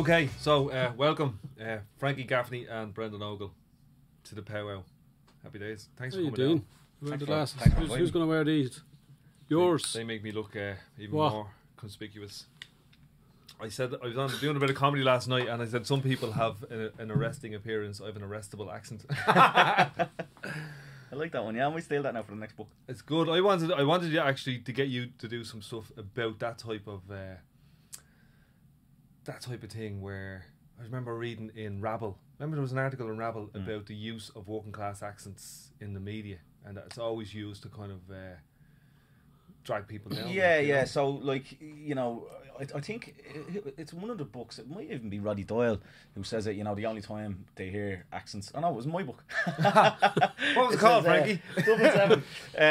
Okay, so welcome Frankie Gaffney and Brendan Ogle to the powwow. Happy days. Thanks for coming down. Wear the glasses. Who's going to wear these? Yours. They make me look even more conspicuous. I said I was doing a bit of comedy last night, and I said some people have an arresting appearance. I have an arrestable accent. I like that one. Yeah, I might steal that now for the next book. It's good. I wanted you actually to get you to do some stuff about that type of thing. Where I remember reading in Rabble. Remember there was an article in Rabble about the use of working class accents in the media, and it's always used to kind of drag people down. Yeah, yeah. So, like, you know, I think it's one of the books. It might even be Roddy Doyle who says it. You know, the only time they hear accents. Oh no, it was my book. What was it called, Frankie? 7.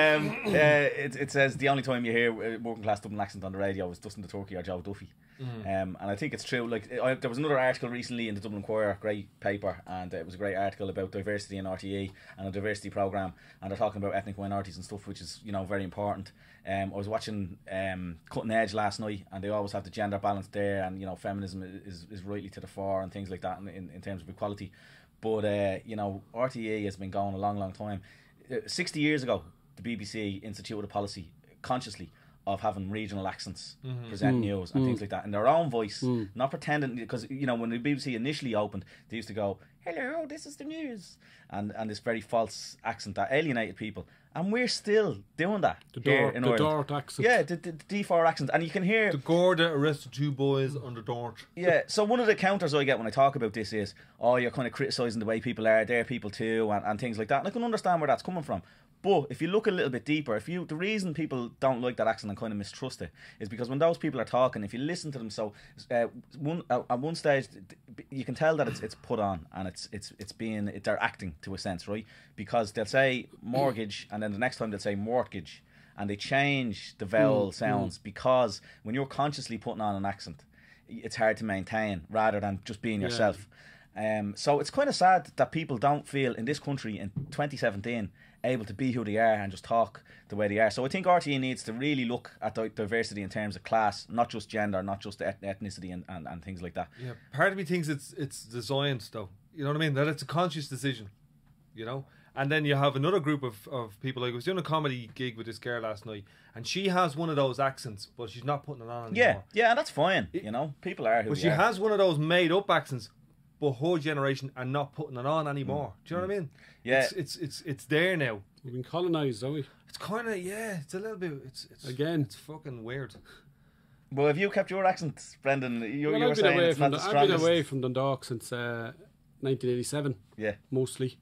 It says the only time you hear working class Dublin accent on the radio is Dustin the Turkey or Joe Duffy. And I think it's true. Like, there was another article recently in the Dublin Inquirer, great paper, and it was a great article about diversity in RTE and a diversity programme, and they're talking about ethnic minorities and stuff, which is, you know, very important. I was watching Cutting Edge last night, and they always have the gender balance there, and, you know, feminism is rightly to the fore and things like that in terms of equality. But you know, RTE has been going a long time. 60 years ago, the BBC instituted a policy consciously of having regional accents present news and things like that in their own voice, not pretending, because, you know, when the BBC initially opened, they used to go, "Hello, this is the news," and this very false accent that alienated people, and we're still doing that in Ireland. The Dart accent. Yeah, the D4 accent, and you can hear the Garda arrested 2 boys on the Dart. Yeah, so one of the counters I get when I talk about this is, oh, you're kind of criticising the way people are, they're people too, and things like that, and I can understand where that's coming from. But if you look a little bit deeper, the reason people don't like that accent and kind of mistrust it is because when those people are talking, if you listen to them, so at one stage you can tell that it's put on, and they're acting to a sense, right? Because they'll say mortgage, and then the next time they'll say mortgage, and they change the vowel sounds because when you're consciously putting on an accent, it's hard to maintain rather than just being yourself. So it's kind of sad that people don't feel in this country in 2017 able to be who they are and just talk the way they are. So I think RTE needs to really look at diversity in terms of class, not just gender, not just ethnicity and things like that. Yeah, part of me thinks it's designed though. You know what I mean? That it's a conscious decision, you know? And then you have another group of people. Like, I was doing a comedy gig with this girl last night, and she has one of those accents, but she's not putting it on anymore. Yeah, and that's fine. You know, people are who but they she are. has one of those made up accents, but her generation are not putting it on anymore. Do you know what I mean? Yeah, it's there now. We've been colonised, haven't we? It's kind of, yeah. It's a little bit. It's again. It's fucking weird. Well, have you kept your accent, Brendan? You were I've saying it's not the strongest. I've been away from Dundalk since 1987. Yeah, mostly.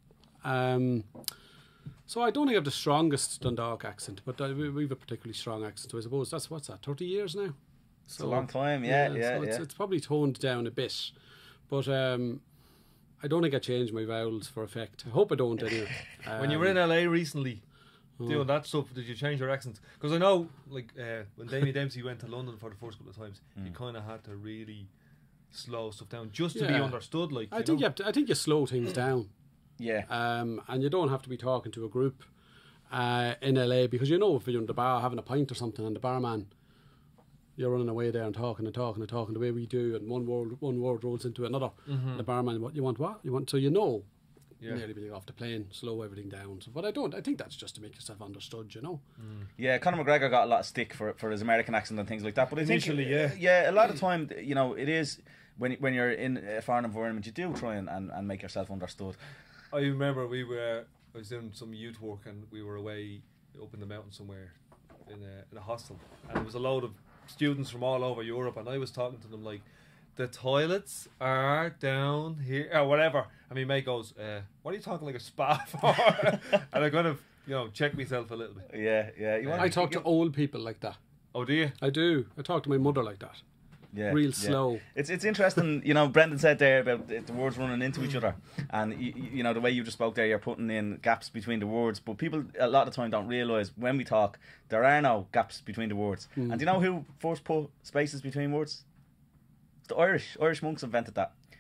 So I don't think I have the strongest Dundalk accent, but we have a particularly strong accent. So I suppose that's 30 years now. It's a long time. Yeah. It's probably toned down a bit, but I don't think I changed my vowels for effect. I hope I don't anyway. When you were in LA recently doing that stuff, did you change your accent? Because I know, like, when Damien Dempsey went to London for the first couple of times, you kind of had to really slow stuff down just to be understood. Like, I think you slow things down. Yeah. And you don't have to be talking to a group in LA, because, you know, if you're in the bar having a pint or something and the barman, you're running away there and talking the way we do, and one word rolls into another. The barman, what you want, so you know. Yeah. Nearly when you get off the plane, slow everything down. So, but I think that's just to make yourself understood, you know. Yeah, Conor McGregor got a lot of stick for his American accent and things like that. But I think, a lot of time, you know, it is when you're in a foreign environment, you do try and make yourself understood. I remember I was doing some youth work, and we were away up in the mountains somewhere in a hostel, and there was a load of students from all over Europe, and I was talking to them like, the toilets are down here or whatever, and my mate goes, what are you talking like a spa for? And I kind of, you know, check myself a little bit. Yeah. I talk to old people like that. Oh, do you? I do. I talk to my mother like that. Yeah, real slow. It's interesting, you know. Brendan said there about the words running into each other, and you know, the way you just spoke there, you're putting in gaps between the words, but people a lot of the time don't realise when we talk there are no gaps between the words. And do you know who first put spaces between words? The Irish monks invented that.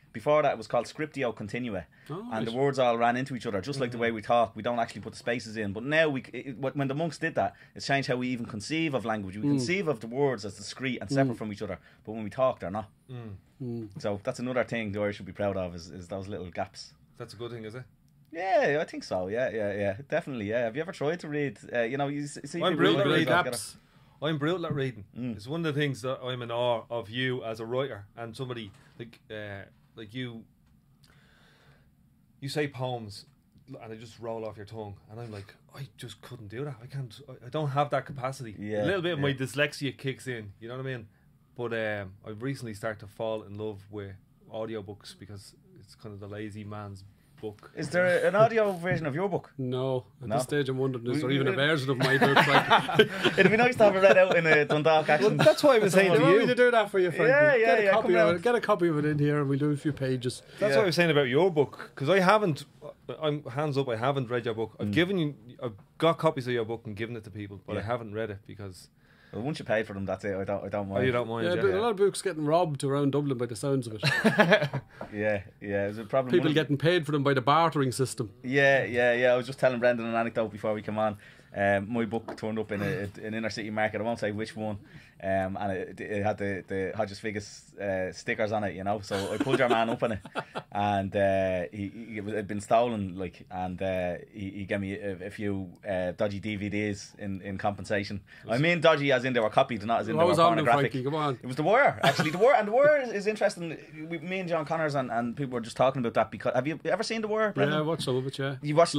Before that, it was called Scriptio Continua, and the words all ran into each other, just like the way we talk. We don't actually put the spaces in. But now, when the monks did that, it's changed how we even conceive of language. We conceive of the words as discrete and separate from each other, but when we talk, they're not. So that's another thing the Irish should be proud of, is those little gaps. That's a good thing, is it? Yeah, I think so. Yeah, definitely. Yeah, have you ever tried to read? You see, I'm people brutal at read reading. gaps. I'm brutal at reading. It's one of the things that I'm in awe of you as a writer and somebody like you. You say poems and they just roll off your tongue, and I'm like, I just couldn't do that. I can't. I don't have that capacity. Yeah, a little bit of my dyslexia kicks in. You know what I mean? But I've recently started to fall in love with audiobooks because it's kind of the lazy man's book. Is there an audio version of your book? No. At this stage I'm wondering, is there even a version of my book? Like, it'd be nice to have it read out in a Dundalk accent. Well, that's why I was saying to you want me you. to do that for you, Frankie? Get a copy of it in here and we'll do a few pages. That's what I was saying about your book, because I'm hands up, I haven't read your book. I've got copies of your book and given it to people, but I haven't read it because... Well, once you pay for them, that's it. I don't mind. Oh, you don't mind? Yeah, but a lot of books getting robbed around Dublin by the sounds of it. Yeah. There's a problem. People getting paid for them by the bartering system. Yeah. I was just telling Brendan an anecdote before we come on. My book turned up in an inner city market. I won't say which one. And it had the Hodges Figgis stickers on it, you know. So I pulled your man up on it, and it had been stolen, like, and he gave me a few dodgy DVDs in compensation. I mean dodgy as in they were copied, not as in they were pornographic. Frankie, come on. It was The Wire, actually. The Wire is interesting. Me and John Connors and people were just talking about that, because have you ever seen The Wire, Brendan? Yeah, I watched some of it. Yeah, You watched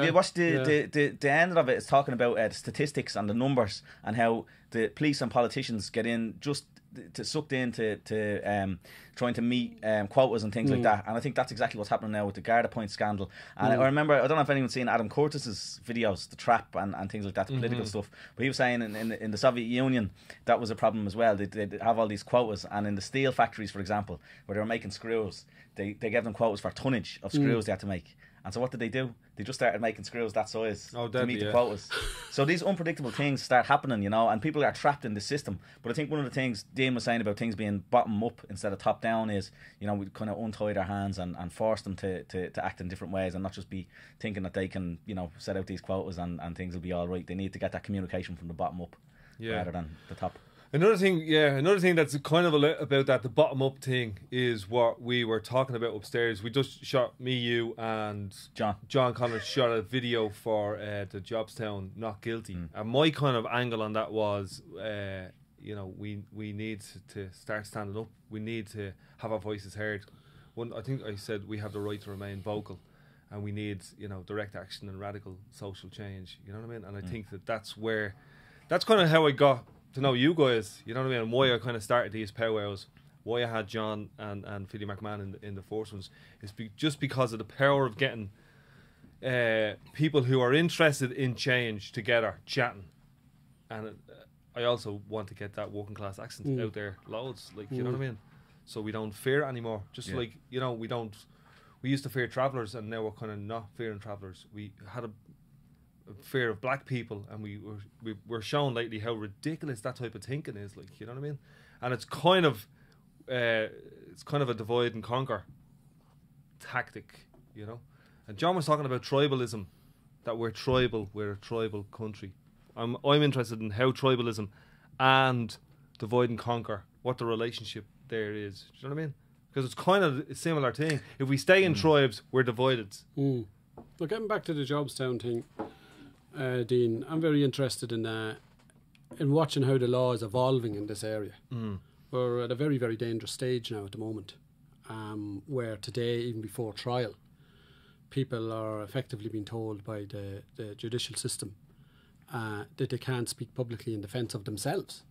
the end of it? It's talking about the statistics and the numbers and how the police and politicians get in just sucked into trying to meet quotas and things like that. And I think that's exactly what's happening now with the Garda Point scandal. And I remember, I don't know if anyone's seen Adam Curtis's videos, The Trap and things like that, the political stuff. But he was saying in the Soviet Union that was a problem as well. They'd have all these quotas, and in the steel factories, for example, where they were making screws, they gave them quotas for tonnage of screws they had to make. And so what did they do? They just started making screws that size to meet the quotas. So these unpredictable things start happening, you know, and people are trapped in the system. But I think one of the things Dean was saying about things being bottom up instead of top down is, you know, we kind of untie their hands and force them to act in different ways and not just be thinking that they can, you know, set out these quotas and things will be all right. They need to get that communication from the bottom up rather than the top. Another thing that's kind of about that, the bottom up thing, is what we were talking about upstairs. We just shot, me, you, and John Connors shot a video for the Jobstown Not Guilty, and my kind of angle on that was, you know, we need to start standing up. We need to have our voices heard. I think I said we have the right to remain vocal, and we need, you know, direct action and radical social change. You know what I mean? And I think that's kind of how I got to know you guys, you know what I mean, and why I kind of started these powwows, why I had John and Philly McMahon in the first ones, is just because of the power of getting people who are interested in change together, chatting. And I also want to get that working class accent out there loads, like, you know what I mean, so we don't fear it anymore. Just like, you know, we used to fear travellers, and now we're kind of not fearing travellers. We had a fear of black people, and we were shown lately how ridiculous that type of thinking is, like, you know what I mean. And it's kind of a divide and conquer tactic, you know. And John was talking about tribalism, that we're a tribal country. I'm interested in how tribalism and divide and conquer, what the relationship there is. Do you know what I mean? Because it's kind of a similar thing. If we stay in tribes, we're divided. But getting back to the Jobstown thing, Dean, I'm very interested in watching how the law is evolving in this area. We're at a very, very dangerous stage now at the moment, where today, even before trial, people are effectively being told by the judicial system that they can't speak publicly in defence of themselves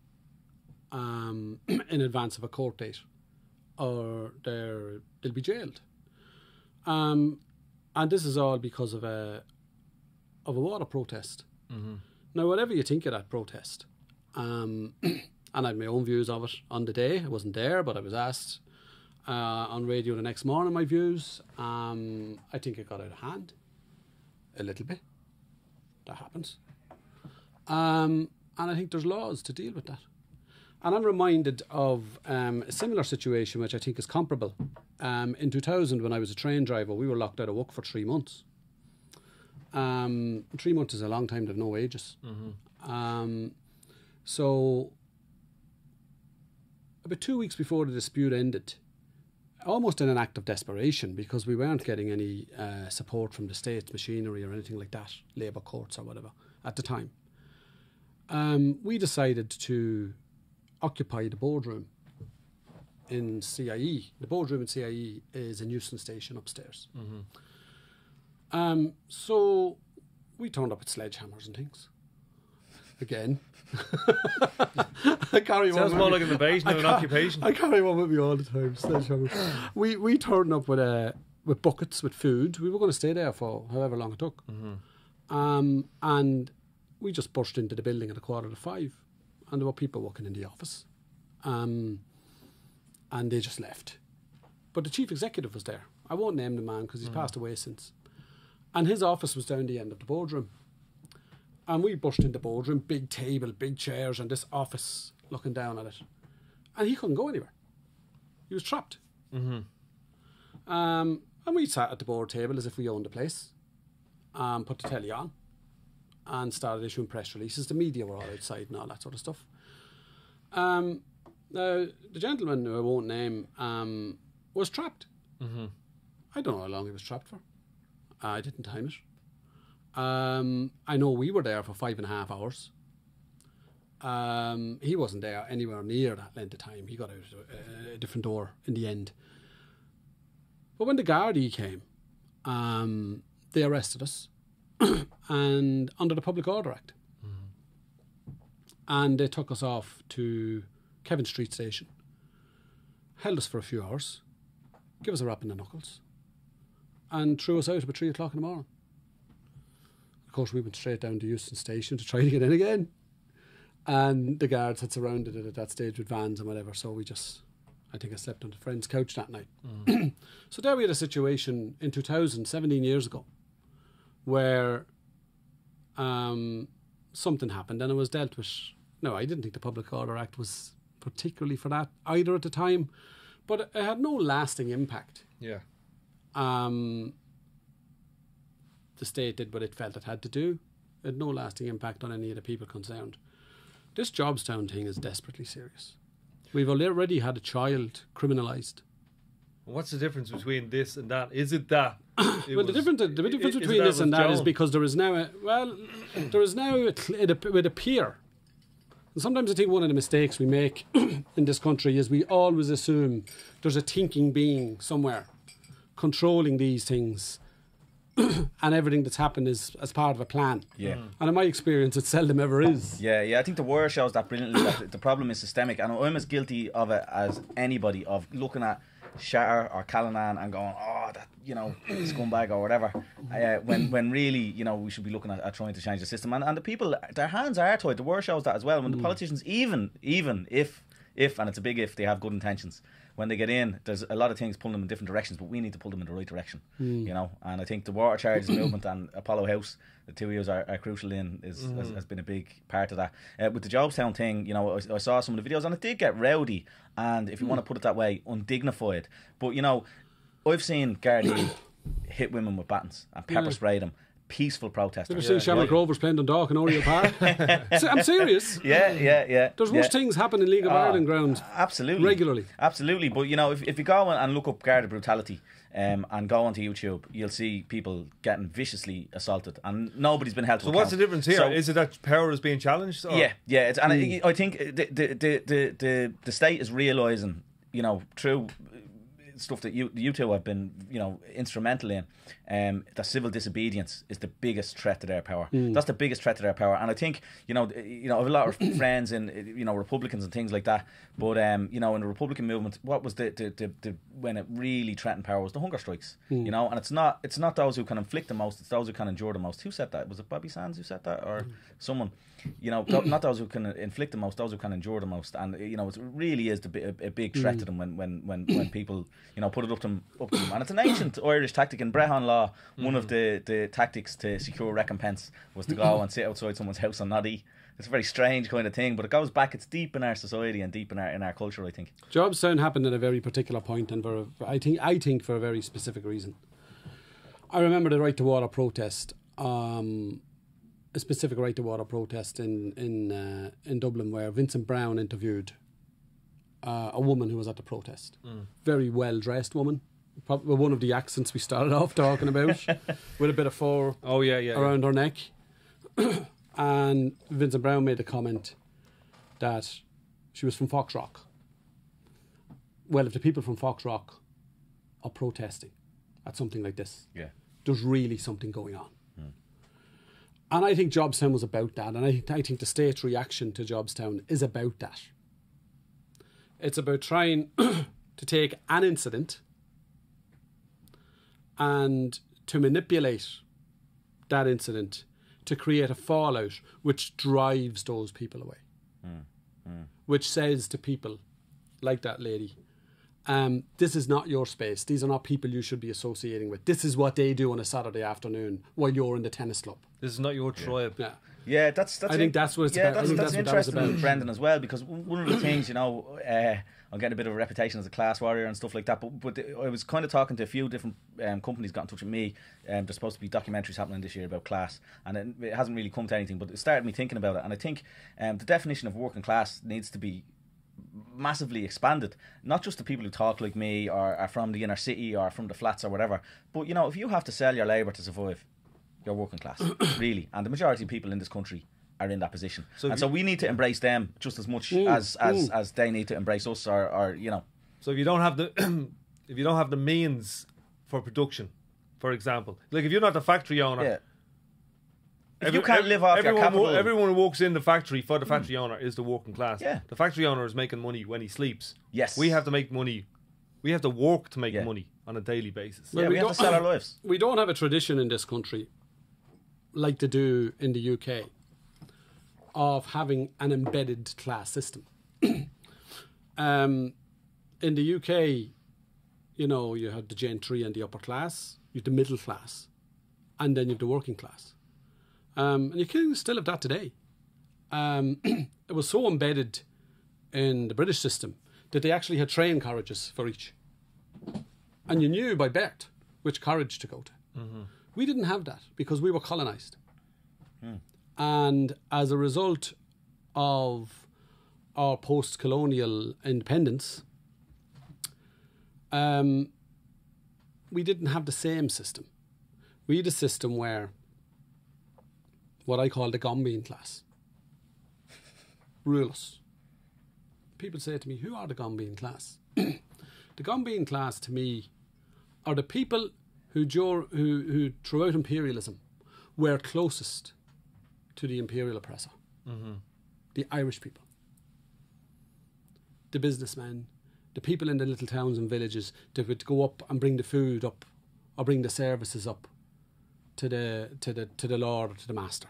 in advance of a court date, or they'll be jailed. And this is all because of a water protest. Now, whatever you think of that protest, and I had my own views of it on the day. I wasn't there, but I was asked on radio the next morning my views. I think it got out of hand a little bit. That happens. And I think there's laws to deal with that. And I'm reminded of a similar situation, which I think is comparable. In 2000, when I was a train driver, we were locked out of work for 3 months. 3 months is a long time to have no wages. So about 2 weeks before the dispute ended, almost in an act of desperation, because we weren't getting any support from the state's machinery or anything like that, labour courts or whatever, at the time, we decided to occupy the boardroom in CIE. The boardroom in CIE is a nuisance station upstairs. So we turned up with sledgehammers and things. Again. I carry one. Sounds more like an invasion than an occupation. I carry one with me all the time. Sledgehammers. We turned up with buckets with food. We were going to stay there for however long it took. And we just burst into the building at 5:15, and there were people working in the office. And they just left. But the chief executive was there. I won't name the man because he's passed away since. And his office was down the end of the boardroom. And we burst into the boardroom, big table, big chairs, and this office looking down at it. And he couldn't go anywhere. He was trapped. And we sat at the board table as if we owned the place, put the telly on, and started issuing press releases. The media were all outside and all that sort of stuff. Now, the gentleman who I won't name was trapped. I don't know how long he was trapped for. I didn't time it. I know we were there for 5.5 hours. He wasn't there anywhere near that length of time. He got out a different door in the end. But when the Gardaí came, they arrested us and under the Public Order Act. And they took us off to Kevin Street Station, held us for a few hours, gave us a rap in the knuckles, and threw us out about 3 o'clock in the morning. Of course, we went straight down to Euston Station to try to get in again. And the guards had surrounded it at that stage with vans and whatever, so I think I slept on a friend's couch that night. So there we had a situation in 2000, 17 years ago, where something happened and it was dealt with. No, I didn't think the Public Order Act was particularly for that either at the time, but it had no lasting impact. Yeah. The state did what it felt it had to do. It had no lasting impact on any of the people concerned. This Jobstown thing is desperately serious. We've already had a child criminalised. What's the difference between this and that? Is it that? The difference between this and that is because there is now with a peer. And sometimes I think one of the mistakes we make in this country is we always assume there's a thinking being somewhere controlling these things. And everything that's happened is as part of a plan. Yeah. And in my experience, it seldom ever is. Yeah. I think the War shows that brilliantly, that the problem is systemic, and I'm as guilty of it as anybody, of looking at Shatter or Callanan and going, oh, that, scumbag or whatever, when really, we should be looking at trying to change the system. And the people, their hands are tied. The War shows that as well. When the politicians, even if, and it's a big if, they have good intentions, when they get in, there's a lot of things pulling them in different directions, but we need to pull them in the right direction, And I think the water charges movement and Apollo House, the two years are crucial in, has been a big part of that. With the Jobstown thing, I saw some of the videos and it did get rowdy, and if you want to put it that way, undignified. But I've seen Gardaí hit women with batons and pepper spray them. Peaceful protesters. Have you seen Shamrock Rovers playing Dundalk and Oriel Park? I'm serious. Yeah. There's worse things happen in League of Ireland grounds. Absolutely. Regularly. Absolutely. But, if you go and look up Garda brutality and go onto YouTube, you'll see people getting viciously assaulted and nobody's been held to account. So what's the difference here? Is it that power is being challenged? Or? Yeah. I think the state is realising, through stuff that you two have been instrumental in, that civil disobedience is the biggest threat to their power. That's the biggest threat to their power. And I think I have a lot of friends in Republicans and things like that, but in the Republican movement, what was the when it really threatened power was the hunger strikes. And it's not those who can inflict the most, it's those who can endure the most. Who said that? Was it Bobby Sands who said that, or someone? Not those who can inflict the most, those who can endure the most. And it really is a big threat to them when people put it up to them. And it's an ancient Irish tactic. In Brehon law, one of the tactics to secure recompense was to go and sit outside someone's house and not eat. it's a very strange kind of thing, but it goes back. It's deep in our society and deep in our culture, I think. Jobstown happened at a very particular point, and I think for a very specific reason. I remember the right to water protest, a specific right to water protest in Dublin, where Vincent Browne interviewed a woman who was at the protest. Very well dressed woman, probably one of the accents we started off talking about, with a bit of fur around her neck. And Vincent Browne made the comment that she was from Foxrock. Well, if the people from Foxrock are protesting at something like this, there's really something going on. And I think Jobstown was about that, and I think the state's reaction to Jobstown is about that. It's about trying to take an incident and to manipulate that incident to create a fallout which drives those people away. Which says to people like that lady, this is not your space. These are not people you should be associating with. This is what they do on a Saturday afternoon while you're in the tennis club. This is not your tribe. Yeah, that's. I think that's what it's about. That's interesting, Brendan, as well, because one of the things, I'm getting a bit of a reputation as a class warrior and stuff like that. But I was kind of talking to a few different companies, got in touch with me. There's supposed to be documentaries happening this year about class, and it hasn't really come to anything. But it started me thinking about it, and I think the definition of working class needs to be massively expanded. Not just the people who talk like me or are from the inner city or from the flats or whatever. But if you have to sell your labour to survive, you're working class, really. And the majority of people in this country are in that position. So we need to embrace them just as much as they need to embrace us, or. So if you don't have the means for production, for example, like if you're not the factory owner, if you can't live off your capital, everyone who walks in the factory for the factory owner is the working class. Yeah. The factory owner is making money when he sleeps. Yes. We have to make money. We have to work to make money on a daily basis. Well, we have to sell our lives. We don't have a tradition in this country, like they do in the UK, of having an embedded class system. In the UK, you have the gentry and the upper class, you have the middle class, and then you have the working class. And you can still have that today. It was so embedded in the British system that they actually had train carriages for each. And you knew by birth which carriage to go to. We didn't have that because we were colonised. And as a result of our post-colonial independence, we didn't have the same system. We had a system where what I call the Gombean class rule us. People say to me, who are the Gombean class? The Gombean class to me are the people who throughout imperialism were closest to the imperial oppressor. The Irish people, the businessmen, the people in the little towns and villages that would go up and bring the food up or bring the services up to the lord or to the master.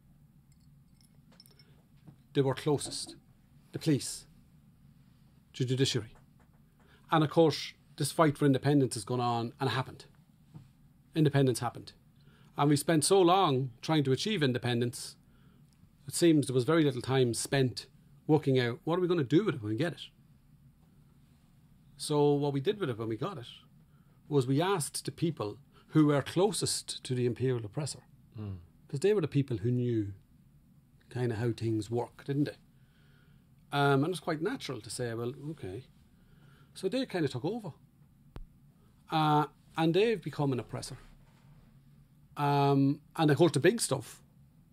They were closest. The police, the judiciary. And of course, this fight for independence has gone on, and it happened. Independence happened. And we spent so long trying to achieve independence, it seems there was very little time spent working out what are we going to do with it when we get it. So what we did with it when we got it was we asked the people who were closest to the imperial oppressor, because they were the people who knew kind of how things work, didn't they? And it's quite natural to say, well, okay. So they kind of took over. And they've become an oppressor. And of course the big stuff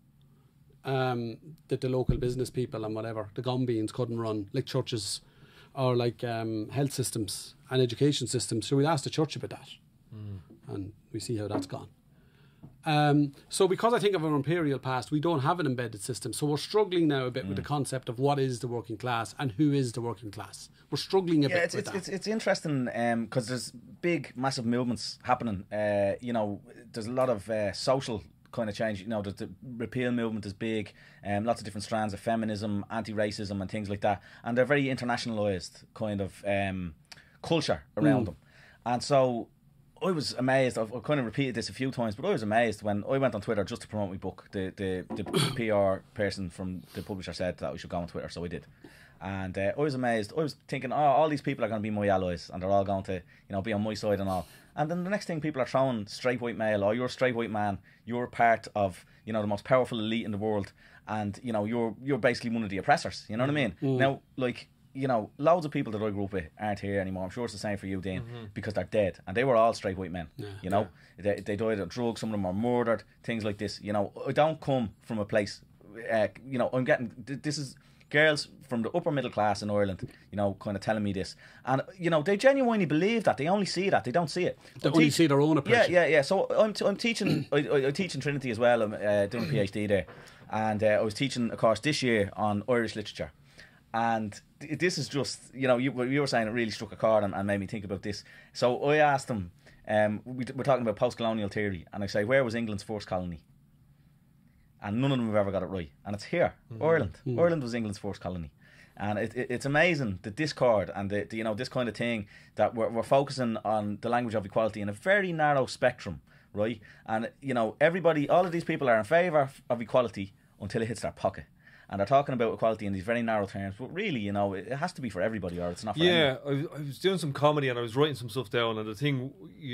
that the local business people and whatever, the Gombeans couldn't run, like churches or like health systems and education systems. So we asked the church about that. And we see how that's gone. So because I think of our imperial past, we don't have an embedded system. So we're struggling now a bit with the concept of what is the working class and who is the working class. We're struggling a bit with that. It's interesting because there's big, massive movements happening. There's a lot of social kind of change. The repeal movement is big. Lots of different strands of feminism, anti-racism and things like that. And they're very internationalised kind of culture around them. And so I was amazed. I've kind of repeated this a few times, but I was amazed when I went on Twitter just to promote my book. The PR person from the publisher said that I should go on Twitter, so I did. And I was amazed. I was thinking, all these people are going to be my allies, and they're all going to, be on my side and all. And then the next thing, people are throwing straight white male, or you're a straight white man, you're part of, the most powerful elite in the world, and you're basically one of the oppressors. You know what I mean? Now, like, loads of people that I grew up with aren't here anymore. I'm sure it's the same for you, Dean, because they're dead, and they were all straight white men. They died of drugs. Some of them were murdered. Things like this. I don't come from a place. I'm getting this is girls from the upper middle class in Ireland, kind of telling me this, and they genuinely believe that. They only see that, they don't see it. They only see their own oppression. Yeah. So I'm teaching. I teach in Trinity as well. I'm doing a PhD there, and I was teaching a course this year on Irish literature. And this is just, you were saying it really struck a chord and made me think about this. So I asked them, we're talking about post-colonial theory, and I say, where was England's first colony? And none of them have ever got it right. And it's here, Ireland. Ireland was England's first colony. And it's amazing, the discord and the this kind of thing, that we're focusing on the language of equality in a very narrow spectrum, right? And everybody, all of these people are in favour of equality until it hits their pocket. And they're talking about equality in these very narrow terms, but really, it has to be for everybody, or it's not for anyone. I was doing some comedy and I was writing some stuff down, and the thing,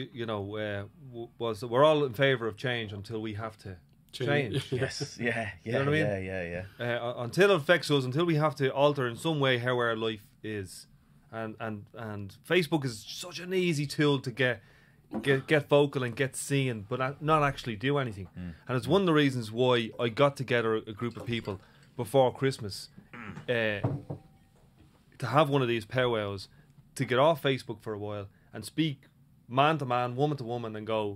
was that we're all in favour of change until we have to change. Yes, yeah, you know what I mean? Yeah. Until it affects us, until we have to alter in some way how our life is, and Facebook is such an easy tool to get vocal and get seen, but not actually do anything. And it's one of the reasons why I got together a group of people before Christmas to have one of these powwows, to get off Facebook for a while and speak man to man, woman to woman, and go,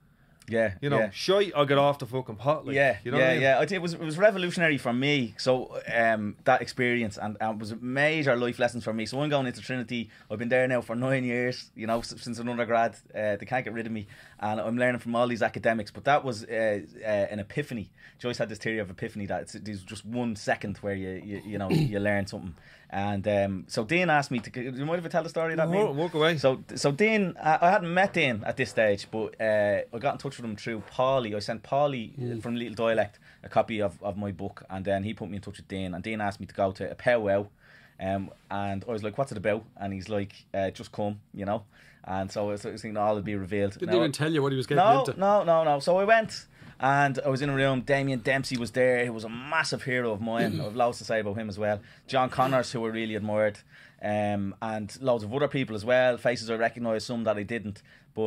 shite, I'll get off the fucking pot. Like, I what I mean? I think it was revolutionary for me. So that experience and it was major life lessons for me. So I'm going into Trinity. I've been there now for 9 years. Since an undergrad, they can't get rid of me, and I'm learning from all these academics. But that was an epiphany. Joyce had this theory of epiphany, that there's just 1 second where you learn something. And so Dean asked me to. Do you mind if I tell the story of that? Walk away. So Dean, I hadn't met Dean at this stage, but I got in touch with him through Paulie. I sent Paulie from Little Dialect a copy of my book, and then he put me in touch with Dean, and Dean asked me to go to a powwow, and I was like, "What's it about?" And he's like, "Just come," And so I was thinking, all would be revealed. Didn't even tell you what he was getting into. No. So I went. And I was in a room. Damien Dempsey was there. He was a massive hero of mine. I have loads to say about him as well. John Connors, who I really admired, and loads of other people as well. Faces I recognised, some that I didn't. But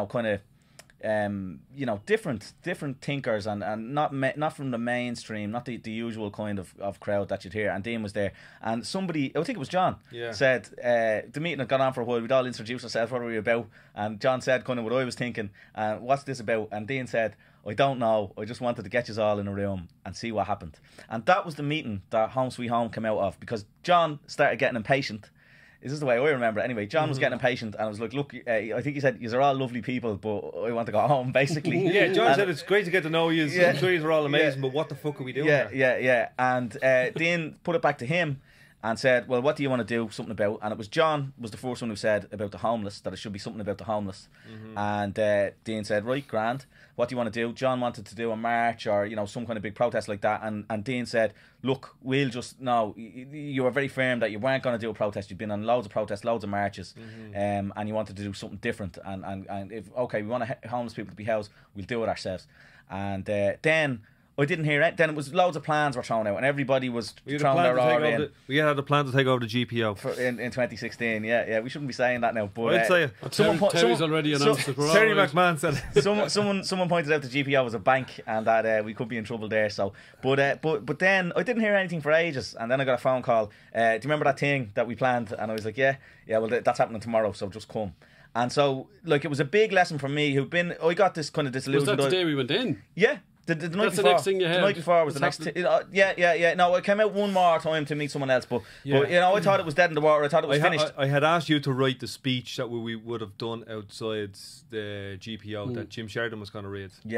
different thinkers and not from the mainstream, not the usual kind of crowd that you'd hear. And Dean was there, and somebody, I think it was John, said the meeting had gone on for a while. We'd all introduced ourselves, what were we about? And John said kind of what I was thinking, what's this about? And Dean said, I don't know, I just wanted to get you all in a room and see what happened. And that was the meeting that Home Sweet Home came out of, because John started getting impatient. This is the way I remember it anyway. John was getting impatient, and I was like, look, I think he said, you're all lovely people, but I want to go home, basically. Yeah, John said it's great to get to know you. I'm sure you're all amazing, but what the fuck are we doing here? Yeah. And Dean put it back to him and said, well, what do you want to do something about? And it was John was the first one who said about the homeless, that it should be something about the homeless. And Dean said, right, grand, what do you want to do? John wanted to do a march or some kind of big protest like that, and Dean said, look, we'll just, no, you were very firm that you weren't going to do a protest. You've been on loads of protests, loads of marches, and you wanted to do something different, and if, okay, we want homeless people to be housed, we'll do it ourselves. And then I didn't hear it. Then it was loads of plans were thrown out, and everybody was throwing their oar in. We had a plan to take over the GPO in 2016. Yeah. We shouldn't be saying that now, but I'd say it. Terry's already announced it. Terry McMahon said it. Someone pointed out the GPO was a bank, and that we could be in trouble there. So, but then I didn't hear anything for ages, and then I got a phone call. Do you remember that thing that we planned? And I was like, yeah. Well, that's happening tomorrow, so just come. And so, like, it was a big lesson for me. I got this kind of disillusioned. Was that the day we went in? Yeah. The night That's before, the next thing you heard. The night before was the next. Yeah. No, I came out one more time to meet someone else, but I thought it was dead in the water. I thought it was finished. I had asked you to write the speech that we would have done outside the GPO that Jim Sheridan was going to read. Yeah.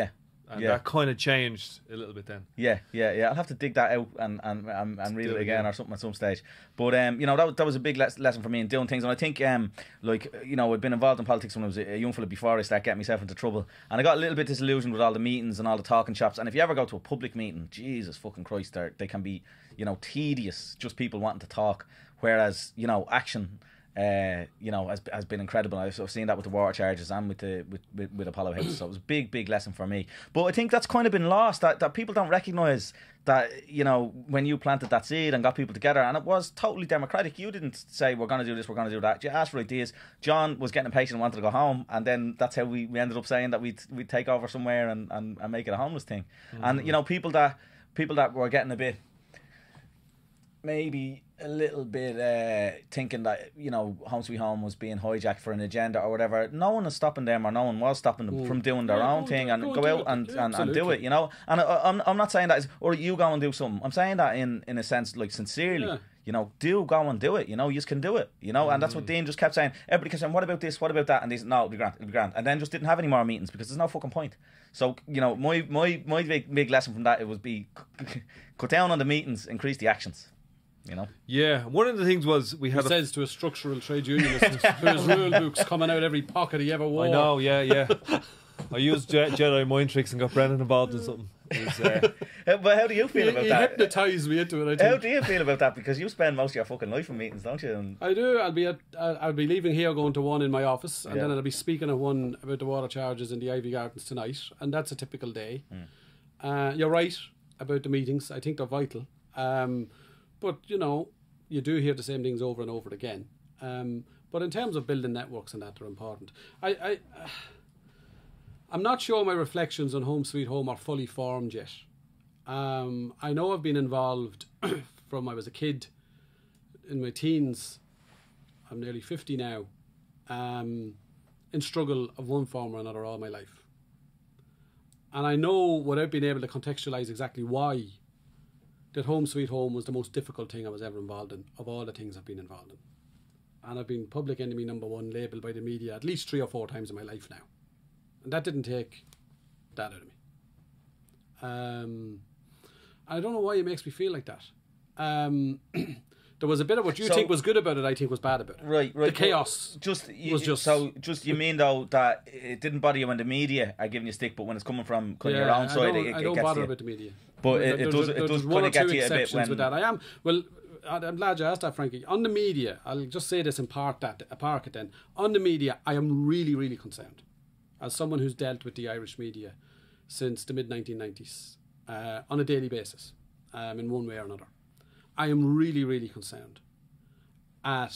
And Yeah. that kind of changed a little bit then. Yeah. I'll have to dig that out and read do it it again again. or something at some stage. But that was a big lesson for me in doing things. And I think I'd been involved in politics when I was a young fella before I started getting myself into trouble. And I got a little bit disillusioned with all the meetings and all the talking shops. And if you ever go to a public meeting, Jesus fucking Christ, they can be tedious, just people wanting to talk. Whereas action. Has been incredible. I've seen that with the water charges and with Apollo House. So it was a big lesson for me. But I think that's kind of been lost. That people don't recognise that when you planted that seed and got people together, and it was totally democratic. You didn't say we're going to do this, we're going to do that. You asked for ideas. John was getting impatient and wanted to go home, and then that's how we ended up saying that we'd take over somewhere and make it a homeless thing. And people that were getting a bit, maybe a little bit thinking that Home Sweet Home was being hijacked for an agenda or whatever. No one is stopping them, or no one was stopping them from doing their own thing and go out and do it. And I'm not saying that or you go and do something. I'm saying that in a sense, like, sincerely. Do go and do it. You just can do it. And that's what Dean just kept saying. Everybody kept saying, what about this, what about that? And they said, no, it'll be grand, and then just didn't have any more meetings because there's no fucking point. So my big lesson from that, it was cut down on the meetings, increase the actions. Yeah, one of the things was we had. He says to a structural trade unionist whose rule books coming out every pocket he ever wore. I know, yeah. I used Jedi mind tricks and got Brennan involved in something. But how do you feel about that? He hypnotised me into it, I think. How do you feel about that? Because you spend most of your fucking life in meetings, don't you? And I do. I'll be leaving here, going to one in my office, and then I'll be speaking at one about the water charges in the Ivy Gardens tonight, and that's a typical day. You're right about the meetings. I think they're vital. But, you do hear the same things over and over again. But in terms of building networks and that, they're important. I'm not sure my reflections on Home Sweet Home are fully formed yet. I know I've been involved from I was a kid in my teens. I'm nearly 50 now. In struggle of one form or another all my life. And I know, without being able to contextualise exactly why, that Home Sweet Home was the most difficult thing I was ever involved in, of all the things I've been involved in. And I've been public enemy number one labelled by the media at least 3 or 4 times in my life now. And that didn't take that out of me. I don't know why it makes me feel like that. There was a bit of what you think was good about it, I think was bad about it. Right. The chaos you mean, though, that it didn't bother you when the media are giving you stick, but when it's coming from kind of your own side, I don't bother about the media. But it does kind of get to you a bit when... With that. I'm glad you asked that, Frankie. On the media, I'll just say this in part then. On the media, I am really, really concerned. As someone who's dealt with the Irish media since the mid-1990s, on a daily basis, in one way or another, I am really, really concerned at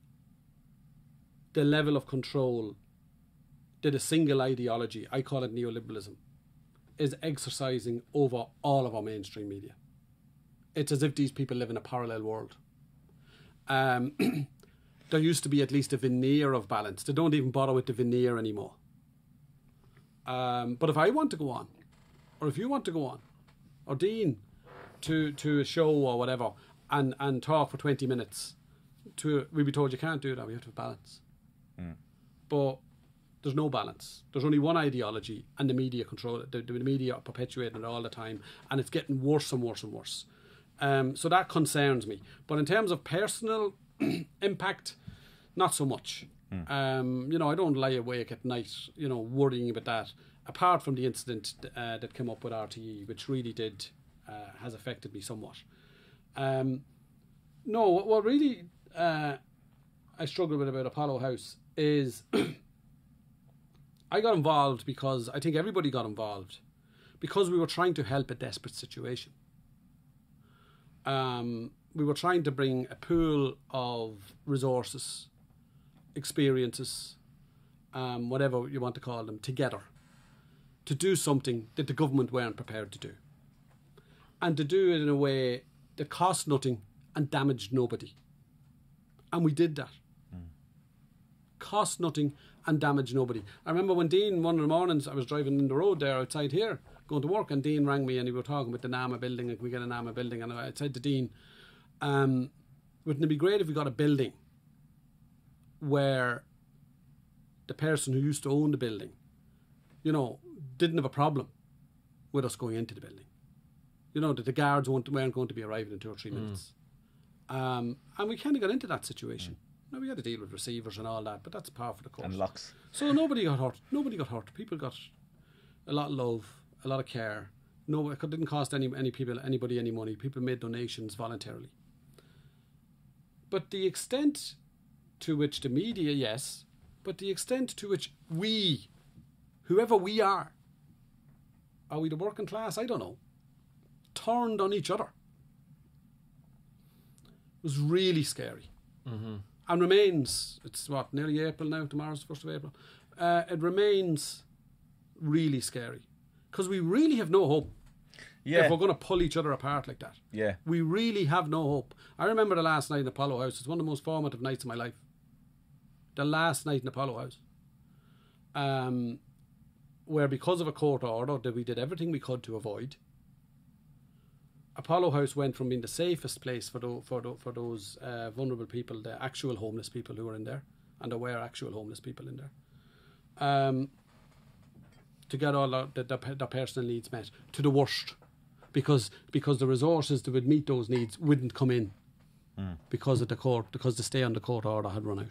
the level of control that a single ideology, I call it neoliberalism, is exercising over all of our mainstream media. It's as if these people live in a parallel world. There used to be at least a veneer of balance. They don't even bother with the veneer anymore. But if I want to go on, or if you want to go on, or Dean to a show or whatever, and talk for 20 minutes, we'll be told you can't do that, we have to have balance. But there's no balance. There's only one ideology, and the media control it. The media are perpetuating it all the time, and it's getting worse and worse and worse. So that concerns me. But in terms of personal impact, not so much. I don't lie awake at night, worrying about that. Apart from the incident that came up with RTE, which really has affected me somewhat. What really I struggle with about Apollo House is I got involved because I think everybody got involved because we were trying to help a desperate situation. We were trying to bring a pool of resources, experiences, whatever you want to call them, together to do something that the government weren't prepared to do. And to do it in a way that cost nothing and damaged nobody. And we did that. Cost nothing and damaged nobody. I remember when Dean, one of the mornings, I was driving in the road there outside here, going to work, and Dean rang me and he was talking about the NAMA building, and can we get a NAMA building? And I said to Dean, wouldn't it be great if we got a building where the person who used to own the building, didn't have a problem with us going into the building. You know, that the guards weren't going to be arriving in 2 or 3 minutes. And we kind of got into that situation. Now, we had to deal with receivers and all that, but that's par for the course. And locks. So nobody got hurt. People got a lot of love, a lot of care. No, it didn't cost anybody any money. People made donations voluntarily. But the extent to which the media, yes, but the extent to which we, whoever we are we the working class? I don't know. Turned on each other. It was really scary. And remains, it's what, nearly April now, tomorrow's the 1st of April. It remains really scary. Because we really have no hope. Yeah. If we're going to pull each other apart like that. Yeah. We really have no hope. I remember the last night in Apollo House. It's one of the most formative nights of my life. The last night in Apollo House. Where because of a court order that we did everything we could to avoid, Apollo House went from being the safest place for those vulnerable people, the actual homeless people who were in there, and there were actual homeless people in there, to get all their personal needs met, to the worst, because the resources that would meet those needs wouldn't come in because of the stay on the court order had run out.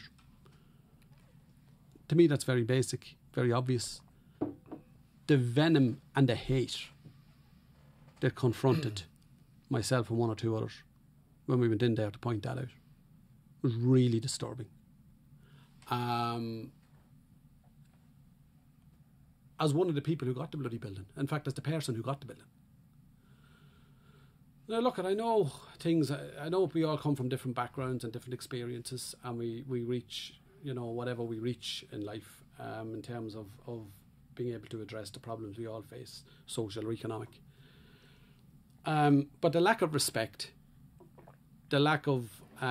To me, that's very basic, very obvious. The venom and the hate that confronted myself and 1 or 2 others when we went in there to point that out was really disturbing. As one of the people who got the bloody building, in fact, as the person who got the building. Now, look, I know things. I know we all come from different backgrounds and different experiences, and we reach, you know, whatever we reach in life, in terms of being able to address the problems we all face, social or economic. But the lack of respect, the lack of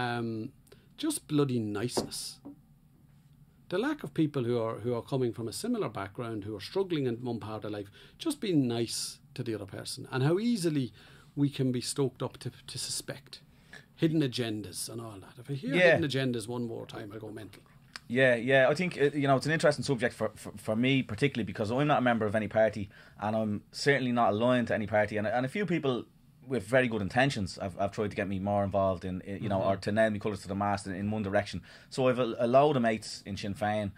just bloody niceness, the lack of people who are coming from a similar background, who are struggling in one part of life, just being nice to the other person, and how easily we can be stoked up to suspect hidden agendas and all that. If I hear hidden agendas one more time, I'll go mental. Yeah. I think it's an interesting subject for me, particularly because I'm not a member of any party, and I'm certainly not aligned to any party. And a few people with very good intentions have tried to get me more involved in or to nail me colours to the mast in one direction. So I've a load of mates in Sinn Féin.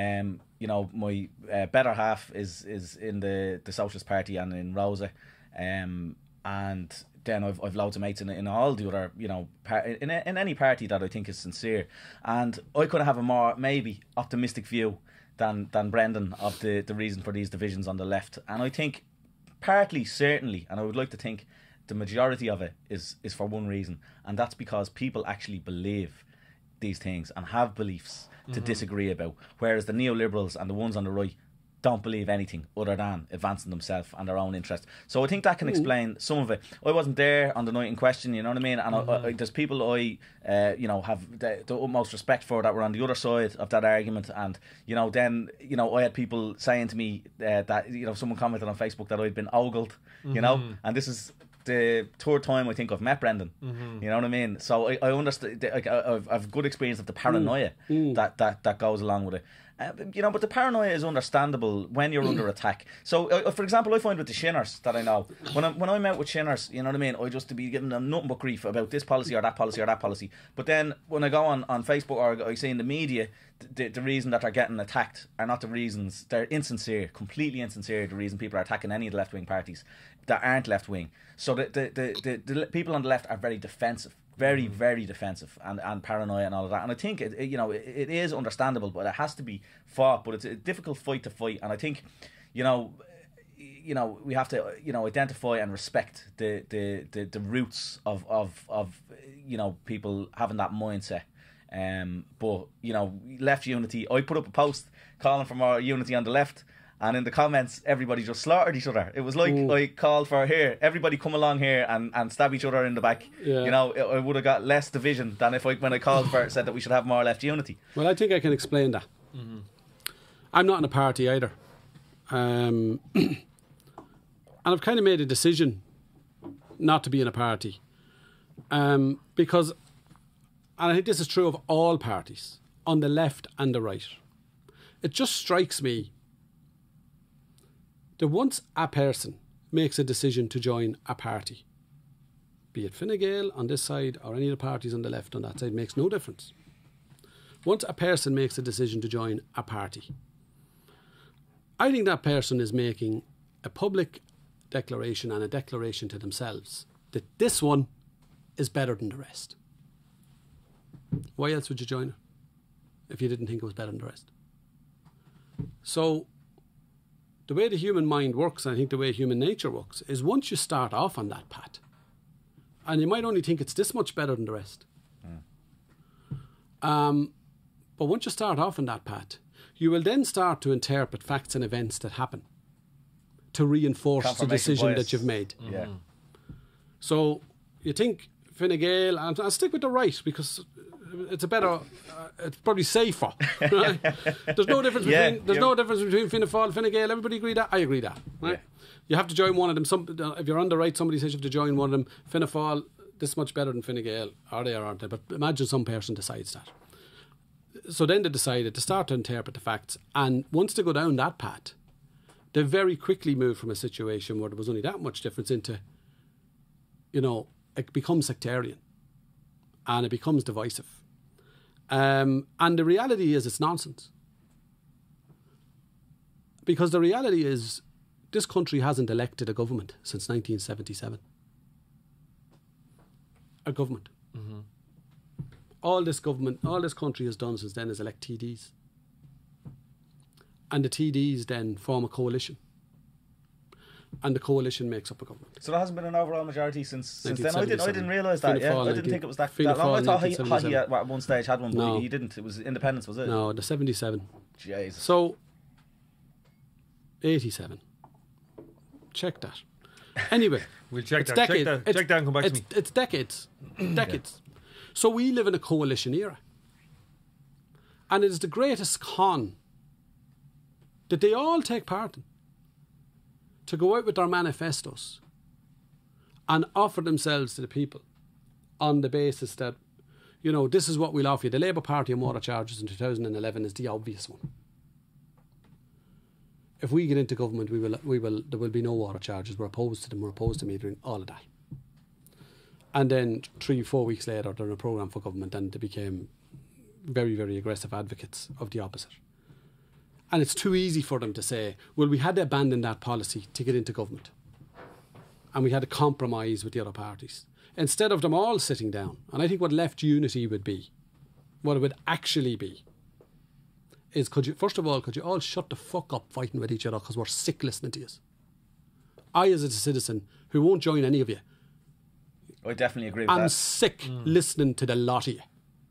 My better half is in the Socialist Party and in Rosa, and then I've loads of mates in all the other, in any party that I think is sincere. And I could have a more, maybe, optimistic view than Brendan of the reason for these divisions on the left. And I think partly, certainly, and I would like to think the majority of it is for one reason, and that's because people actually believe these things and have beliefs to disagree about, whereas the neoliberals and the ones on the right don't believe anything other than advancing themselves and their own interest. So I think that can explain some of it. I wasn't there on the night in question, you know what I mean? And I, there's people I have the utmost respect for that were on the other side of that argument. And then I had people saying to me that someone commented on Facebook that I'd been ogled, and this is the 3rd time I think I've met Brendan. You know what I mean? So I understand. I've good experience of the paranoia that goes along with it. But the paranoia is understandable when you're under attack. So, for example, I find with the Shinners that I know, when I'm out with Shinners, you know what I mean, I just to be giving them nothing but grief about this policy or that policy or that policy. But then when I go on Facebook or I see in the media, the reason that they're getting attacked are not the reasons. They're insincere, completely insincere. The reason people are attacking any of the left-wing parties that aren't left-wing. So the people on the left are very defensive. Very, very defensive and paranoia and all of that. And I think it is understandable, but it has to be fought. But it's a difficult fight to fight. And I think, we have to, identify and respect the roots of people having that mindset. But left unity. I put up a post calling for more unity on the left. And in the comments, everybody just slaughtered each other. It was like I called for, here, everybody come along here and stab each other in the back. Yeah. I would have got less division than when I called for it, said that we should have more left unity. Well, I think I can explain that. I'm not in a party either. And I've kind of made a decision not to be in a party. Because, and I think this is true of all parties, on the left and the right. It just strikes me that once a person makes a decision to join a party, be it Fine Gael on this side or any of the parties on the left on that side, makes no difference. Once a person makes a decision to join a party, I think that person is making a public declaration and a declaration to themselves that this one is better than the rest. Why else would you join it if you didn't think it was better than the rest? So the way the human mind works, and I think the way human nature works, is once you start off on that path, and you might only think it's this much better than the rest. But once you start off on that path, you will then start to interpret facts and events that happen to reinforce the decision that you've made. Yeah. So you think Fine Gael, and I'll stick with the right because it's a better, it's probably safer. Right? There's no difference between no difference between Fianna Fáil, Fine Gael. Everybody agree that? I agree that. Right? Yeah. You have to join one of them. If you're on the right, somebody says you have to join one of them. Fianna Fáil, this much better than Fine Gael. Are they or aren't they? But imagine some person decides that. So then they decided to start to interpret the facts, and once they go down that path, they very quickly move from a situation where there was only that much difference into, it becomes sectarian and it becomes divisive. And the reality is it's nonsense. Because the reality is this country hasn't elected a government since 1977. A government. Mm-hmm. All this country has done since then is elect TDs. And the TDs then form a coalition. And the coalition makes up a government. So there hasn't been an overall majority since then? I didn't realise that. I didn't think it was that long. I thought he at one stage had one, but he didn't. It was independence, was it? No, the 77. Jeez. So, 87. Check that. Anyway. We'll check that. Check that and come back to me. It's decades. Decades. So we live in a coalition era. And it is the greatest con that they all take part in, to go out with their manifestos and offer themselves to the people on the basis that, this is what we'll offer you. The Labour Party on water charges in 2011 is the obvious one. If we get into government, there will be no water charges. We're opposed to them. We're opposed to metering, all of that. And then 3-4 weeks later, they're in a programme for government, and they became very, very aggressive advocates of the opposite. And it's too easy for them to say, well, we had to abandon that policy to get into government. And we had to compromise with the other parties. Instead of them all sitting down, and I think what left unity would be, what it would actually be, is could you all shut the fuck up fighting with each other because we're sick listening to you. I, as a citizen who won't join any of you, I definitely agree with that. I'm sick listening to the lot of you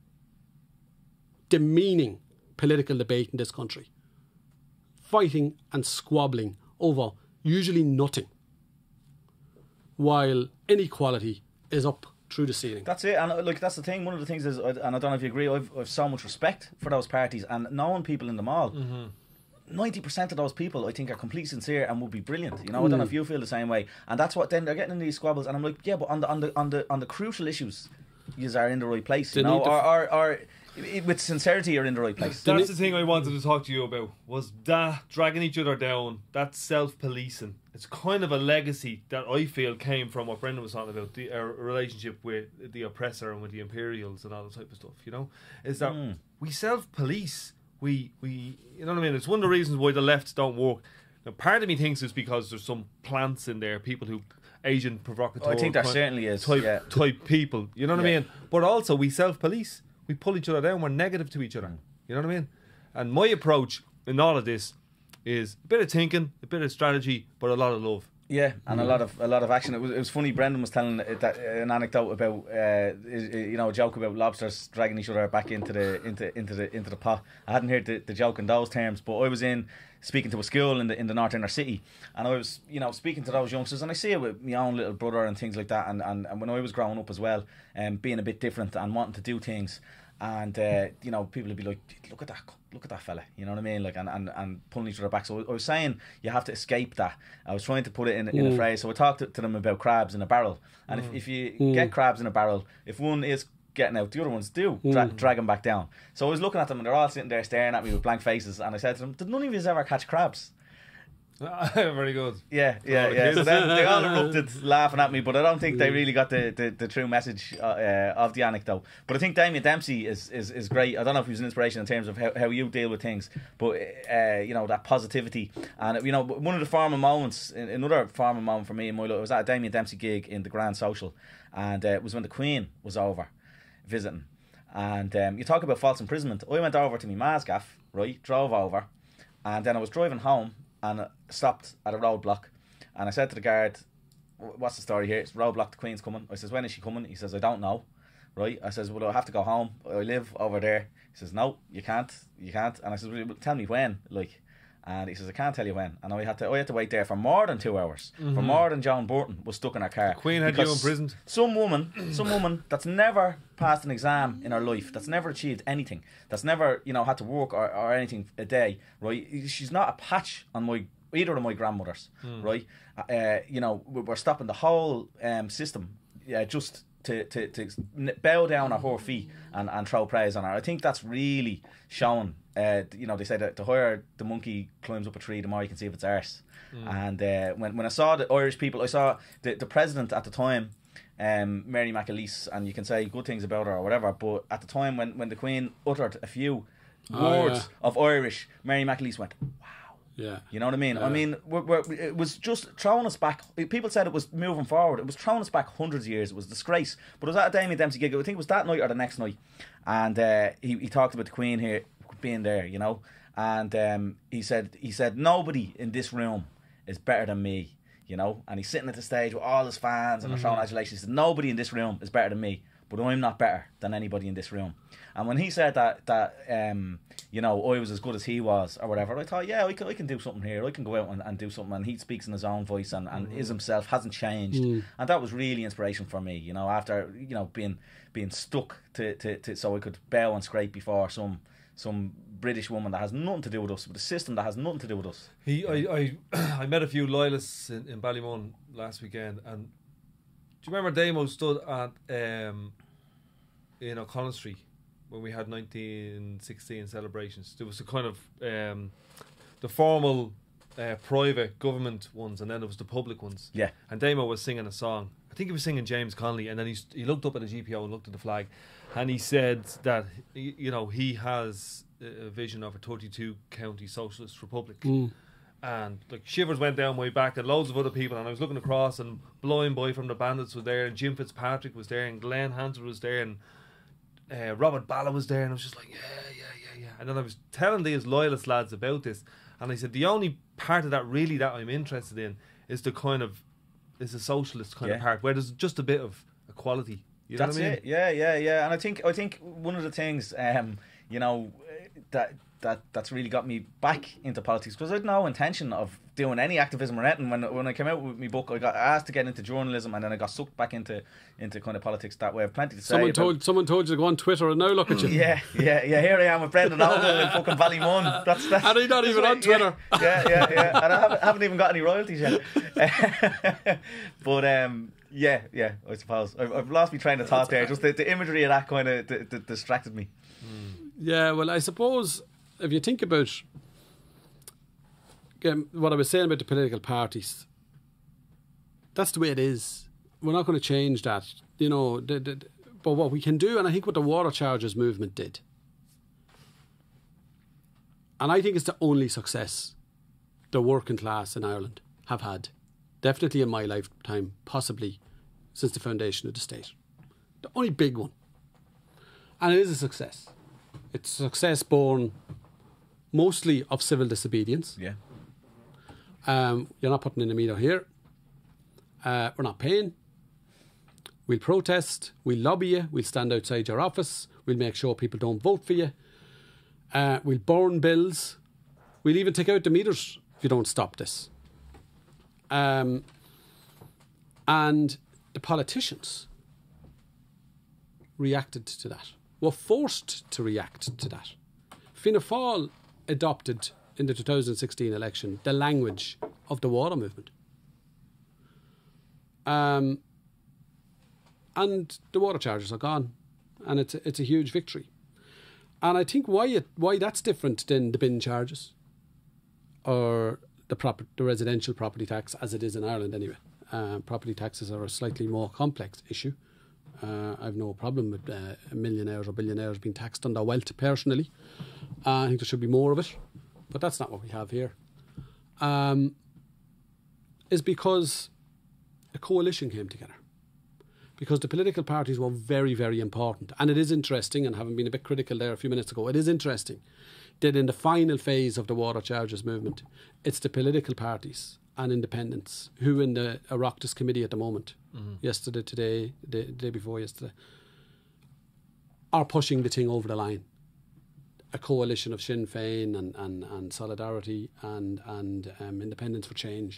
demeaning political debate in this country, fighting and squabbling over usually nothing, while inequality is up through the ceiling. That's it, and that's the thing. One of the things is, and I don't know if you agree, I've so much respect for those parties, and knowing people in them all. 90% of those people I think are completely sincere and would be brilliant. I don't know if you feel the same way, and that's what then they're getting in these squabbles, and I'm like, yeah, but on the crucial issues, you are in the right place, or with sincerity you're in the right place. That's the thing I wanted to talk to you about, was that dragging each other down, that self-policing. It's kind of a legacy that I feel came from what Brendan was talking about, our relationship with the oppressor and with the imperials and all that type of stuff, is that we self-police. We you know what I mean? It's one of the reasons why the lefts don't work. Now, part of me thinks it's because there's some plants in there, people who Asian provocateur. I think there certainly is type people. You know what I mean? But also we self-police. We pull each other down. We're negative to each other. You know what I mean? And my approach in all of this is a bit of thinking, a bit of strategy, but a lot of love. Yeah, and a lot of action. It was funny. Brendan was telling an anecdote about a joke about lobsters dragging each other back into the pot. I hadn't heard the joke in those terms, but I was speaking to a school in the north inner city, and I was speaking to those youngsters, and I see it with my own little brother and things like that, and when I was growing up as well, being a bit different and wanting to do things. And people would be like, look at that fella, you know what I mean, like, and pulling each other back. So I was saying you have to escape that. I was trying to put it in a phrase. So I talked to them about crabs in a barrel, and if you get crabs in a barrel, if one is getting out, the other ones do drag them back down. So I was looking at them, and they're all sitting there staring at me with blank faces, and I said to them, did none of you ever catch crabs? Very good. Yeah. So then they all erupted laughing at me, but I don't think they really got the true message of the anecdote. But I think Damien Dempsey is great. I don't know if he was an inspiration in terms of how you deal with things, but that positivity. And one of the formative moments, another formative moment for me in my life, was at a Damien Dempsey gig in the Grand Social, and it was when the Queen was over visiting. And you talk about false imprisonment. I went over to my ma's gaff, right? Drove over, and then I was driving home. And stopped at a roadblock, and I said to the guard, "What's the story here? It's roadblock. The Queen's coming." I says, "When is she coming?" He says, "I don't know." Right? I says, "Well, I have to go home. I live over there." He says, "No, you can't. And I says, "Well, tell me when." And he says, "I can't tell you when." And I had to wait there for more than 2 hours. For more than Joan Burton was stuck in her car. The Queen had you imprisoned. Some woman that's never passed an exam in her life, that's never achieved anything, that's never had to work or anything a day, right? She's not a patch on either of my grandmothers, right? We're stopping the whole system, just to bow down at her feet and throw praise on her. I think that's really shown. They say that the higher the monkey climbs up a tree, the more you can see of its arse. And when I saw the Irish people, I saw the president at the time, Mary McAleese, and you can say good things about her or whatever, but at the time when the Queen uttered a few words of Irish, Mary McAleese went, "Wow." Yeah. You know what I mean? Yeah. I mean, it was just throwing us back. People said it was moving forward. It was throwing us back hundreds of years. It was a disgrace. But it was at a Damien Dempsey gig. I think it was that night or the next night. And he talked about the Queen here being there, And he said nobody in this room is better than me, And he's sitting at the stage with all his fans and they're throwing adulation. He said nobody in this room is better than me, but I'm not better than anybody in this room. And when he said that I was as good as he was or whatever, I thought, I can do something here. I can go out and do something. And he speaks in his own voice and is himself, hasn't changed. And that was really inspiration for me, after being stuck to so I could bow and scrape before some British woman that has nothing to do with us, with a system that has nothing to do with us. I met a few loyalists in Ballymun last weekend, and do you remember Damo stood at in O'Connell Street when we had 1916 celebrations? There was a kind of the formal private government ones, and then there was the public ones. Yeah. And Damo was singing a song. I think he was singing James Connolly, and then he looked up at the GPO and looked at the flag, and he said that he has a vision of a 32 county socialist republic. And shivers went down my back, and loads of other people, and I was looking across, and Blind Boy from the Bandits was there, and Jim Fitzpatrick was there, and Glenn Hansard was there, and Robert Balla was there, and I was just like, yeah. And then I was telling these loyalist lads about this, and I said the only part of that really that I'm interested in is the socialist kind of part where there's just a bit of equality. You know That's what I mean? it. Yeah. And I think one of the things that's really got me back into politics, because I had no intention of doing any activism or anything. When I came out with my book, I got asked to get into journalism, and then I got sucked back into kind of politics that way. I have plenty to say. Someone told you to go on Twitter and now look at you. Yeah. Here I am with Brendan Ogle in fucking Ballymun. That's and he's not even on Twitter. Yeah. And I haven't even got any royalties yet. But I suppose I've lost my train of thought there. Just the imagery of that kind of distracted me. Yeah, well, I suppose if you think about what I was saying about the political parties, that's the way it is. We're not going to change that, but what we can do, and I think what the water charges movement did, and I think it's the only success the working class in Ireland have had, definitely in my lifetime, possibly since the foundation of the state. The only big one. And it is a success. It's a success born mostly of civil disobedience. Yeah. You're not putting in a meter here. We're not paying. We'll protest. We'll lobby you. We'll stand outside your office. We'll make sure people don't vote for you. We'll burn bills. We'll even take out the meters if you don't stop this. And the politicians reacted to that. Were forced to react to that. Fianna Fáil adopted in the 2016 election the language of the water movement. And the water charges are gone, and it's a huge victory. And I think why that's different than the bin charges or the residential property tax as it is in Ireland anyway. Property taxes are a slightly more complex issue. I've no problem with millionaires or billionaires being taxed on their wealth personally. I think there should be more of it, but that's not what we have here. Is because a coalition came together. Because the political parties were very, very important. And it is interesting, and having been a bit critical there a few minutes ago, it is interesting that in the final phase of the water charges movement, it's the political parties and independents who in the Oireachtas committee at the moment, yesterday, today, the day before yesterday, are pushing the thing over the line. A coalition of Sinn Féin and Solidarity and Independence for Change.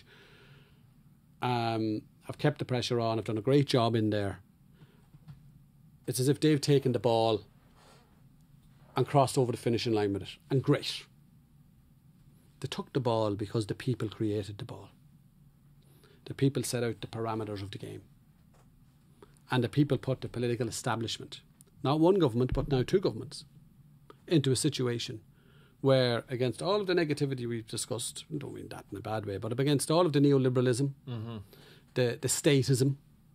I've kept the pressure on. I've done a great job in there. It's as if they've taken the ball and crossed over the finishing line with it. And great. They took the ball because the people created the ball. The people set out the parameters of the game. And the people put the political establishment, not one government, but now two governments, into a situation where, against all of the negativity we've discussed, I don't mean that in a bad way, but against all of the neoliberalism, the statism,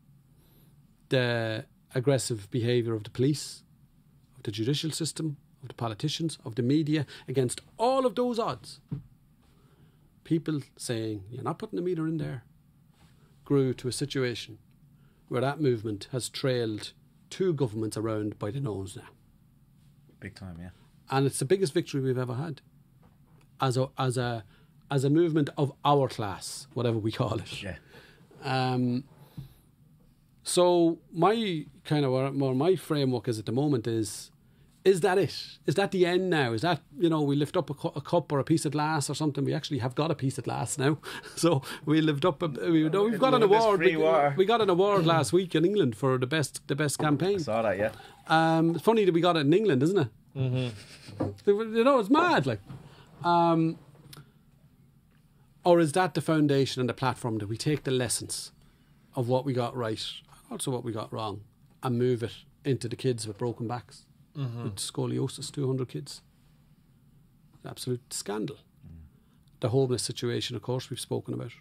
the aggressive behaviour of the police, of the judicial system, of the politicians, of the media, against all of those odds, people saying, you're not putting the meter in there, grew to a situation where that movement has trailed two governments around by the nose now. Big time, yeah. And it's the biggest victory we've ever had as a movement of our class, whatever we call it. Yeah. So my kind of more my framework is at the moment is that it? Is that the end now? Is that, we lift up a cup or a piece of glass or something? We actually have got a piece of glass now. So we lived up. We've got an award. We got an award last week in England for the best campaign. I saw that, yeah. It's funny that we got it in England, isn't it? It's mad, like. Or is that the foundation and the platform that we take the lessons of what we got right, also what we got wrong, and move it into the kids with broken backs, with scoliosis, 200 kids? Absolute scandal. The homeless situation, of course, we've spoken about.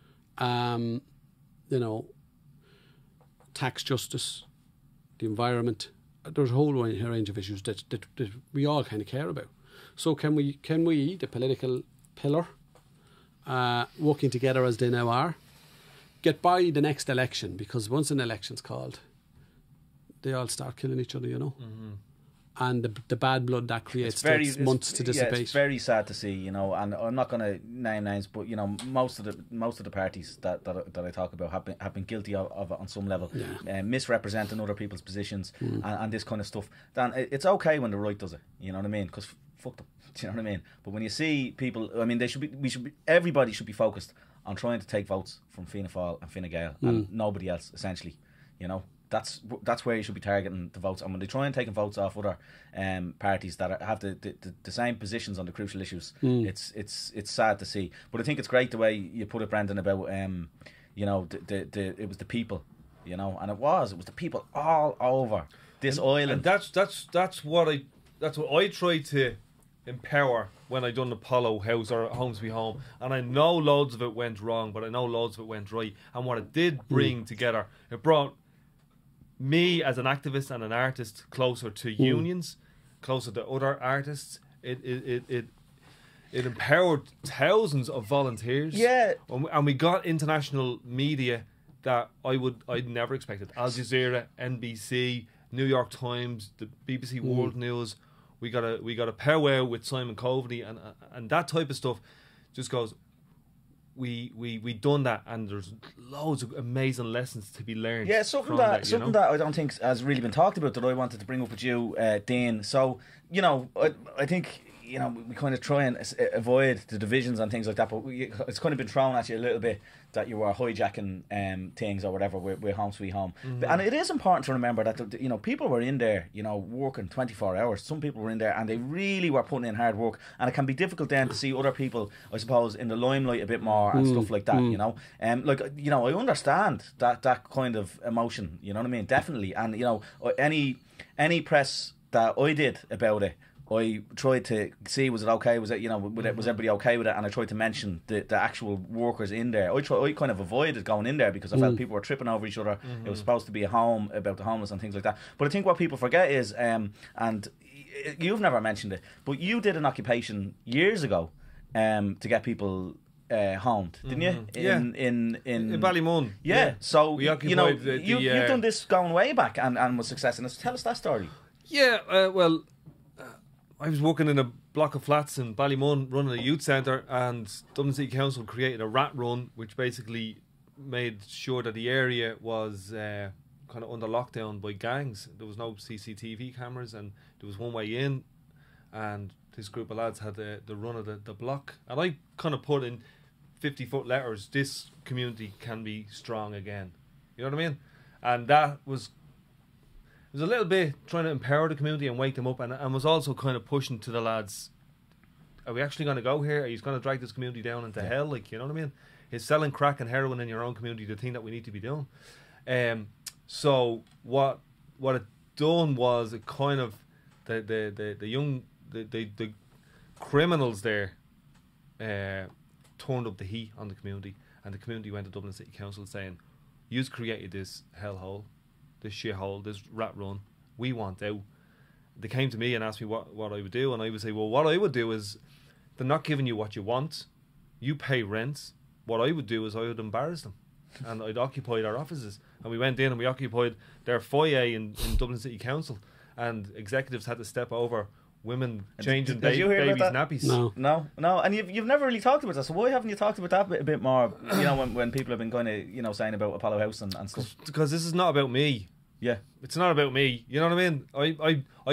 Tax justice, the environment. There's a whole range of issues that we all kind of care about. So can we, the political pillar, working together as they now are, get by the next election? Because once an election's called, they all start killing each other, and the bad blood that creates takes months to dissipate. Yeah, it's very sad to see, and I'm not going to name names, but most of the parties that I talk about have been guilty of it on some level, misrepresenting other people's positions and this kind of stuff. Dan, it's okay when the right does it, you know what I mean? Because fuck them, do you know what I mean? But when you see people, I mean, everybody should be focused on trying to take votes from Fianna Fáil and Fine Gael and nobody else, essentially, That's where you should be targeting the votes. And when they try and take votes off other parties that have the same positions on the crucial issues, it's sad to see. But I think it's great the way you put it, Brendan, about it was the people, and it was the people all over this island. And that's what I tried to empower when I done Apollo House or Home Sweet Home, and I know loads of it went wrong, but I know loads of it went right. And what it did bring together, it brought me as an activist and an artist closer to unions, closer to other artists. It empowered thousands of volunteers. Yeah, and we got international media that I'd never expected. Al Jazeera, NBC, New York Times, the BBC World News. We got a powwow with Simon Coveney and that type of stuff. Just goes. We done that, and there's loads of amazing lessons to be learned. Yeah, something that I don't think has really been talked about that I wanted to bring up with you, Dean. So I think we kind of try and avoid the divisions and things like that, but it's kind of been thrown at you a little bit that you were hijacking things or whatever with Home Sweet Home. And it is important to remember that people were in there, working 24 hours. Some people were in there and they really were putting in hard work, and it can be difficult then to see other people, I suppose, in the limelight a bit more and stuff like that. I understand that kind of emotion. You know what I mean? Definitely. And any press that I did about it I tried to see, was it okay? Was it, you know, was everybody okay with it? And I tried to mention the actual workers in there. I kind of avoided going in there because I felt people were tripping over each other. It was supposed to be a home about the homeless and things like that. But I think what people forget is, and you've never mentioned it, but you did an occupation years ago to get people homed, didn't you? In Ballymun. Yeah. So we occupied, you know, you've done this going way back and with success. And tell us that story. Yeah. Well, I was working in a block of flats in Ballymun, running a youth centre, and Dublin City Council created a rat run, which basically made sure that the area was kind of under lockdown by gangs. There was no CCTV cameras, and there was one way in, and this group of lads had the run of the block. And I kind of put in 50-foot letters, this community can be strong again. You know what I mean? And that was... It was a little bit trying to empower the community and wake them up, and was also kind of pushing to the lads, are we actually going to go here? Are you going to drag this community down into hell? Like, you know what I mean? Is selling crack and heroin in your own community the thing that we need to be doing? So what it done was it kind of the criminals there turned up the heat on the community, and the community went to Dublin City Council saying, you've created this hellhole, this shithole, this rat run, we want out. They came to me and asked me what I would do, and I would say, well, what I would do is, they're not giving you what you want, you pay rent. What I would do is I would embarrass them, and I'd occupy their offices. And we went in and we occupied their foyer in Dublin City Council, and executives had to step over women changing babies' nappies. No. And you've never really talked about that. So why haven't you talked about that a bit more? You know, when people have been kind of, you know, saying about Apollo House and stuff. Because this is not about me. Yeah, it's not about me. You know what I mean? I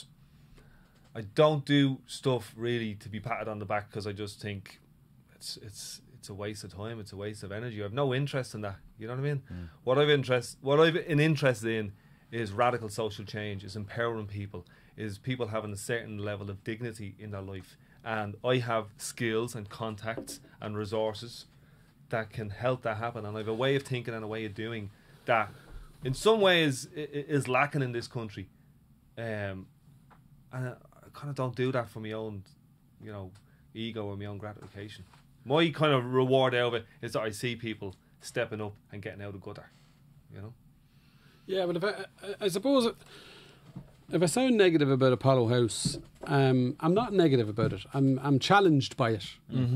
don't do stuff really to be patted on the back, because I just think it's a waste of time. It's a waste of energy. I have no interest in that. You know what I mean? What I've an interest in is radical social change, is empowering people, is people having a certain level of dignity in their life. And I have skills and contacts and resources that can help that happen. And I have a way of thinking and a way of doing that in some ways is lacking in this country. And I kind of don't do that for my own, you know, ego or my own gratification. My kind of reward out of it is that I see people stepping up and getting out of gutter, you know? Yeah, but I suppose if I sound negative about Apollo House, I'm not negative about it. I'm challenged by it.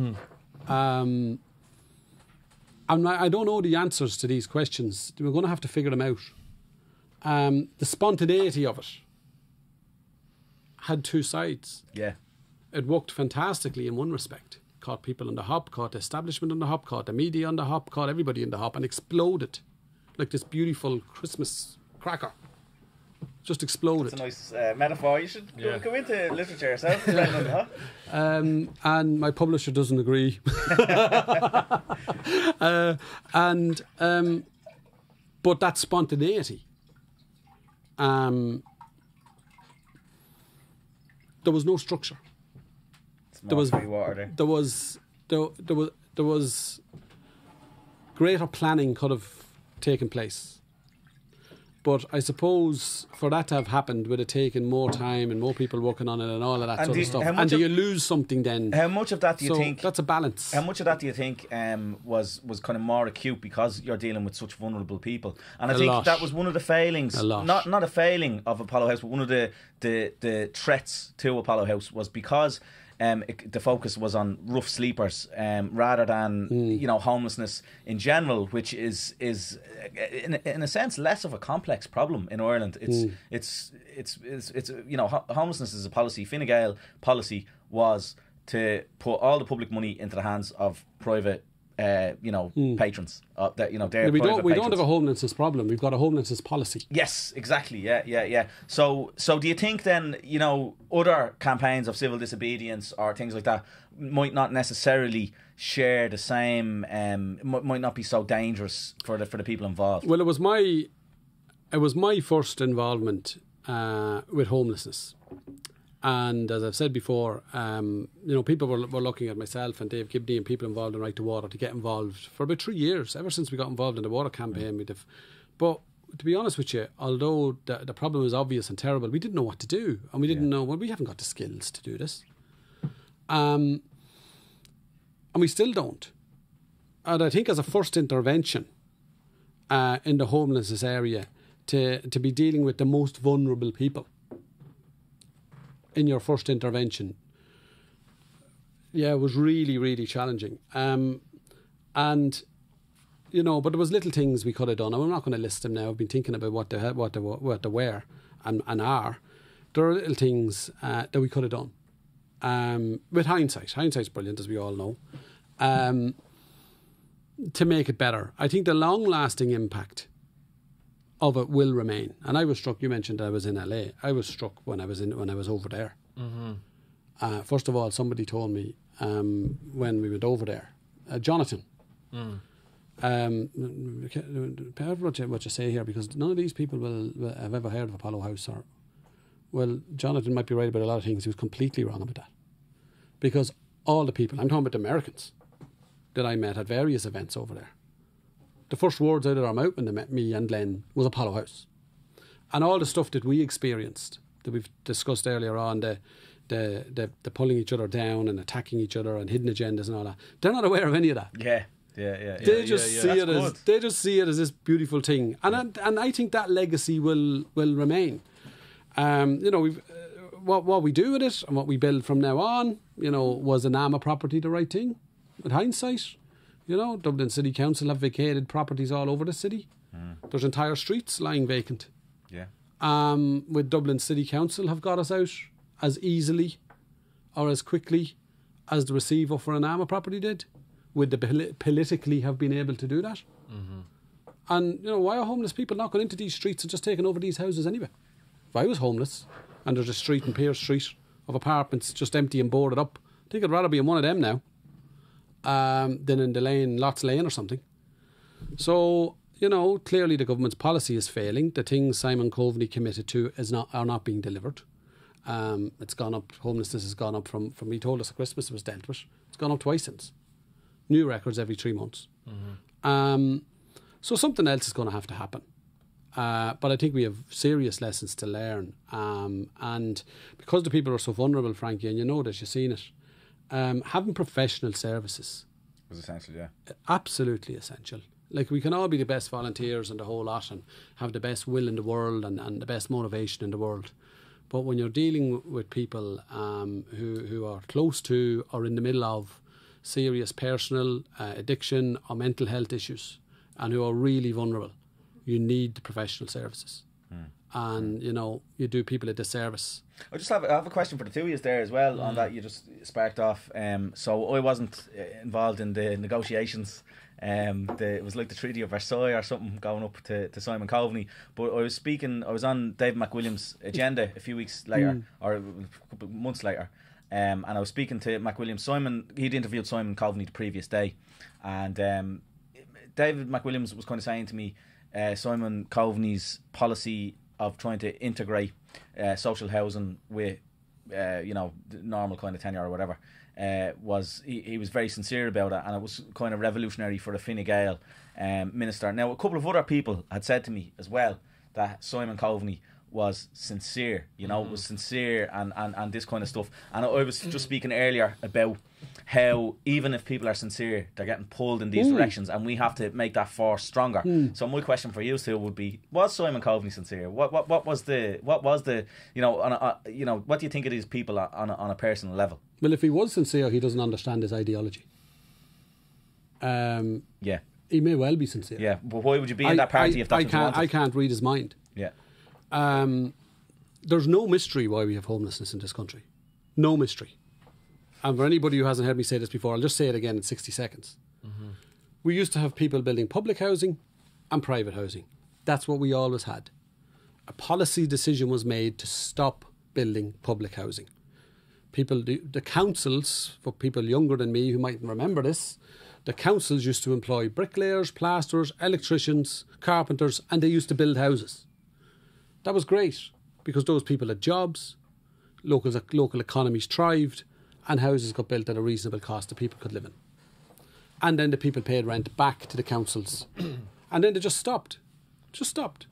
I don't know the answers to these questions. We're going to have to figure them out. The spontaneity of it had two sides. Yeah. It worked fantastically in one respect. Caught people on the hop, caught the establishment on the hop, caught the media on the hop, caught everybody on the hop, and exploded like this beautiful Christmas cracker. Just exploded. That's a nice metaphor. You should go into literature yourself, Brendan, huh? And my publisher doesn't agree. But that spontaneity. There was no structure. There was greater planning could have taken place. But I suppose for that to have happened would have taken more time and more people working on it and all of that sort of stuff. And do you lose something then? How much of that do you think... That's a balance. How much of that do you think was kind of more acute because you're dealing with such vulnerable people? And I think that was one of the failings. Not a failing of Apollo House, but one of the threats to Apollo House was because... the focus was on rough sleepers rather than you know, homelessness in general, which is in a sense less of a complex problem in Ireland. It's you know, homelessness is a policy. Fine Gael policy was to put all the public money into the hands of private patrons. That, you know, we don't have a homelessness problem. We've got a homelessness policy. Yes, exactly. Yeah. So do you think then, you know, other campaigns of civil disobedience or things like that might not necessarily share the same, might not be so dangerous for the people involved? Well, it was my first involvement with homelessness. And as I've said before, you know, people were looking at myself and Dave Gibney and people involved in Right to Water to get involved for about 3 years, ever since we got involved in the water campaign. But to be honest with you, although the problem was obvious and terrible, we didn't know what to do. And we didn't know, well, we haven't got the skills to do this. And we still don't. And I think as a first intervention in the homelessness area, to be dealing with the most vulnerable people in your first intervention, it was really, really challenging. And, you know, but there was little things we could have done. I'm not going to list them now. I've been thinking about what they were and are. There are little things that we could have done. With hindsight. Hindsight's brilliant, as we all know. To make it better. I think the long-lasting impact of it will remain. And I was struck, you mentioned I was in LA. I was struck when I was over there. Mm-hmm. First of all, somebody told me when we went over there, Jonathan. What you say here, because none of these people will have ever heard of Apollo House. Well, Jonathan might be right about a lot of things. He was completely wrong about that. Because all the people, I'm talking about the Americans, that I met at various events over there, the first words out of their mouth when they met me and Glenn was Apollo House. And all the stuff that we experienced, that we've discussed earlier on, the pulling each other down and attacking each other and hidden agendas and all that, they're not aware of any of that. They just see it as this beautiful thing, and I think that legacy will remain. You know, what we do with it and what we build from now on. You know, was an AMA property the right thing? With hindsight, you know, Dublin City Council have vacated properties all over the city. There's entire streets lying vacant. With Dublin City Council have got us out as easily or as quickly as the receiver for an AMA property did. Would the politically have been able to do that? Mm-hmm. And, you know, why are homeless people not going into these streets and just taking over these houses anyway? If I was homeless and there's a street in Pearse Street of apartments just empty and boarded up, I think I'd rather be in one of them now than in the lane, Lots Lane or something. So, you know, clearly the government's policy is failing. The things Simon Coveney committed to are not being delivered. It's gone up, homelessness has gone up from he told us at Christmas it was dealt with. It's gone up twice since. New records every 3 months. Mm-hmm. So something else is going to have to happen. But I think we have serious lessons to learn. And because the people are so vulnerable, Frankie, and you know this, you've seen it, having professional services was essential, absolutely essential. Like, we can all be the best volunteers and the whole lot and have the best will in the world and the best motivation in the world. But when you're dealing with people who are close to or in the middle of serious personal addiction or mental health issues and who are really vulnerable, you need the professional services. And, you know, you do people a disservice. I have a question for the two of you there as well on that you just sparked off. So I wasn't involved in the negotiations. It was like the Treaty of Versailles or something going up to Simon Coveney. But I was on Dave McWilliams' agenda a few weeks later, or a couple of months later. And I was speaking to McWilliams. He'd interviewed Simon Coveney the previous day. And David McWilliams was kind of saying to me, Simon Coveney's policy of trying to integrate social housing with, you know, normal kind of tenure or whatever, was he was very sincere about it, and it was kind of revolutionary for the Fine Gael minister. Now, a couple of other people had said to me as well that Simon Coveney was sincere, you know, was sincere and this kind of stuff. And I was just speaking earlier about how even if people are sincere, they're getting pulled in these directions, and we have to make that force stronger. So my question for you still would be: was Simon Coveney sincere? What was the you know what do you think of these people on a personal level? Well, if he was sincere, he doesn't understand his ideology. He may well be sincere. Yeah, but why would you be in that party if that's what you wanted? I can't read his mind. Yeah. There's no mystery why we have homelessness in this country. No mystery. And for anybody who hasn't heard me say this before, I'll just say it again in 60 seconds. We used to have people building public housing and private housing. That's what we always had. A policy decision was made to stop building public housing. The councils, for people younger than me who mightn't remember this, the councils used to employ bricklayers, plasterers, electricians, carpenters, and they used to build houses. That was great because those people had jobs, local economies thrived, and houses got built at a reasonable cost that people could live in. And then the people paid rent back to the councils. And then they just stopped.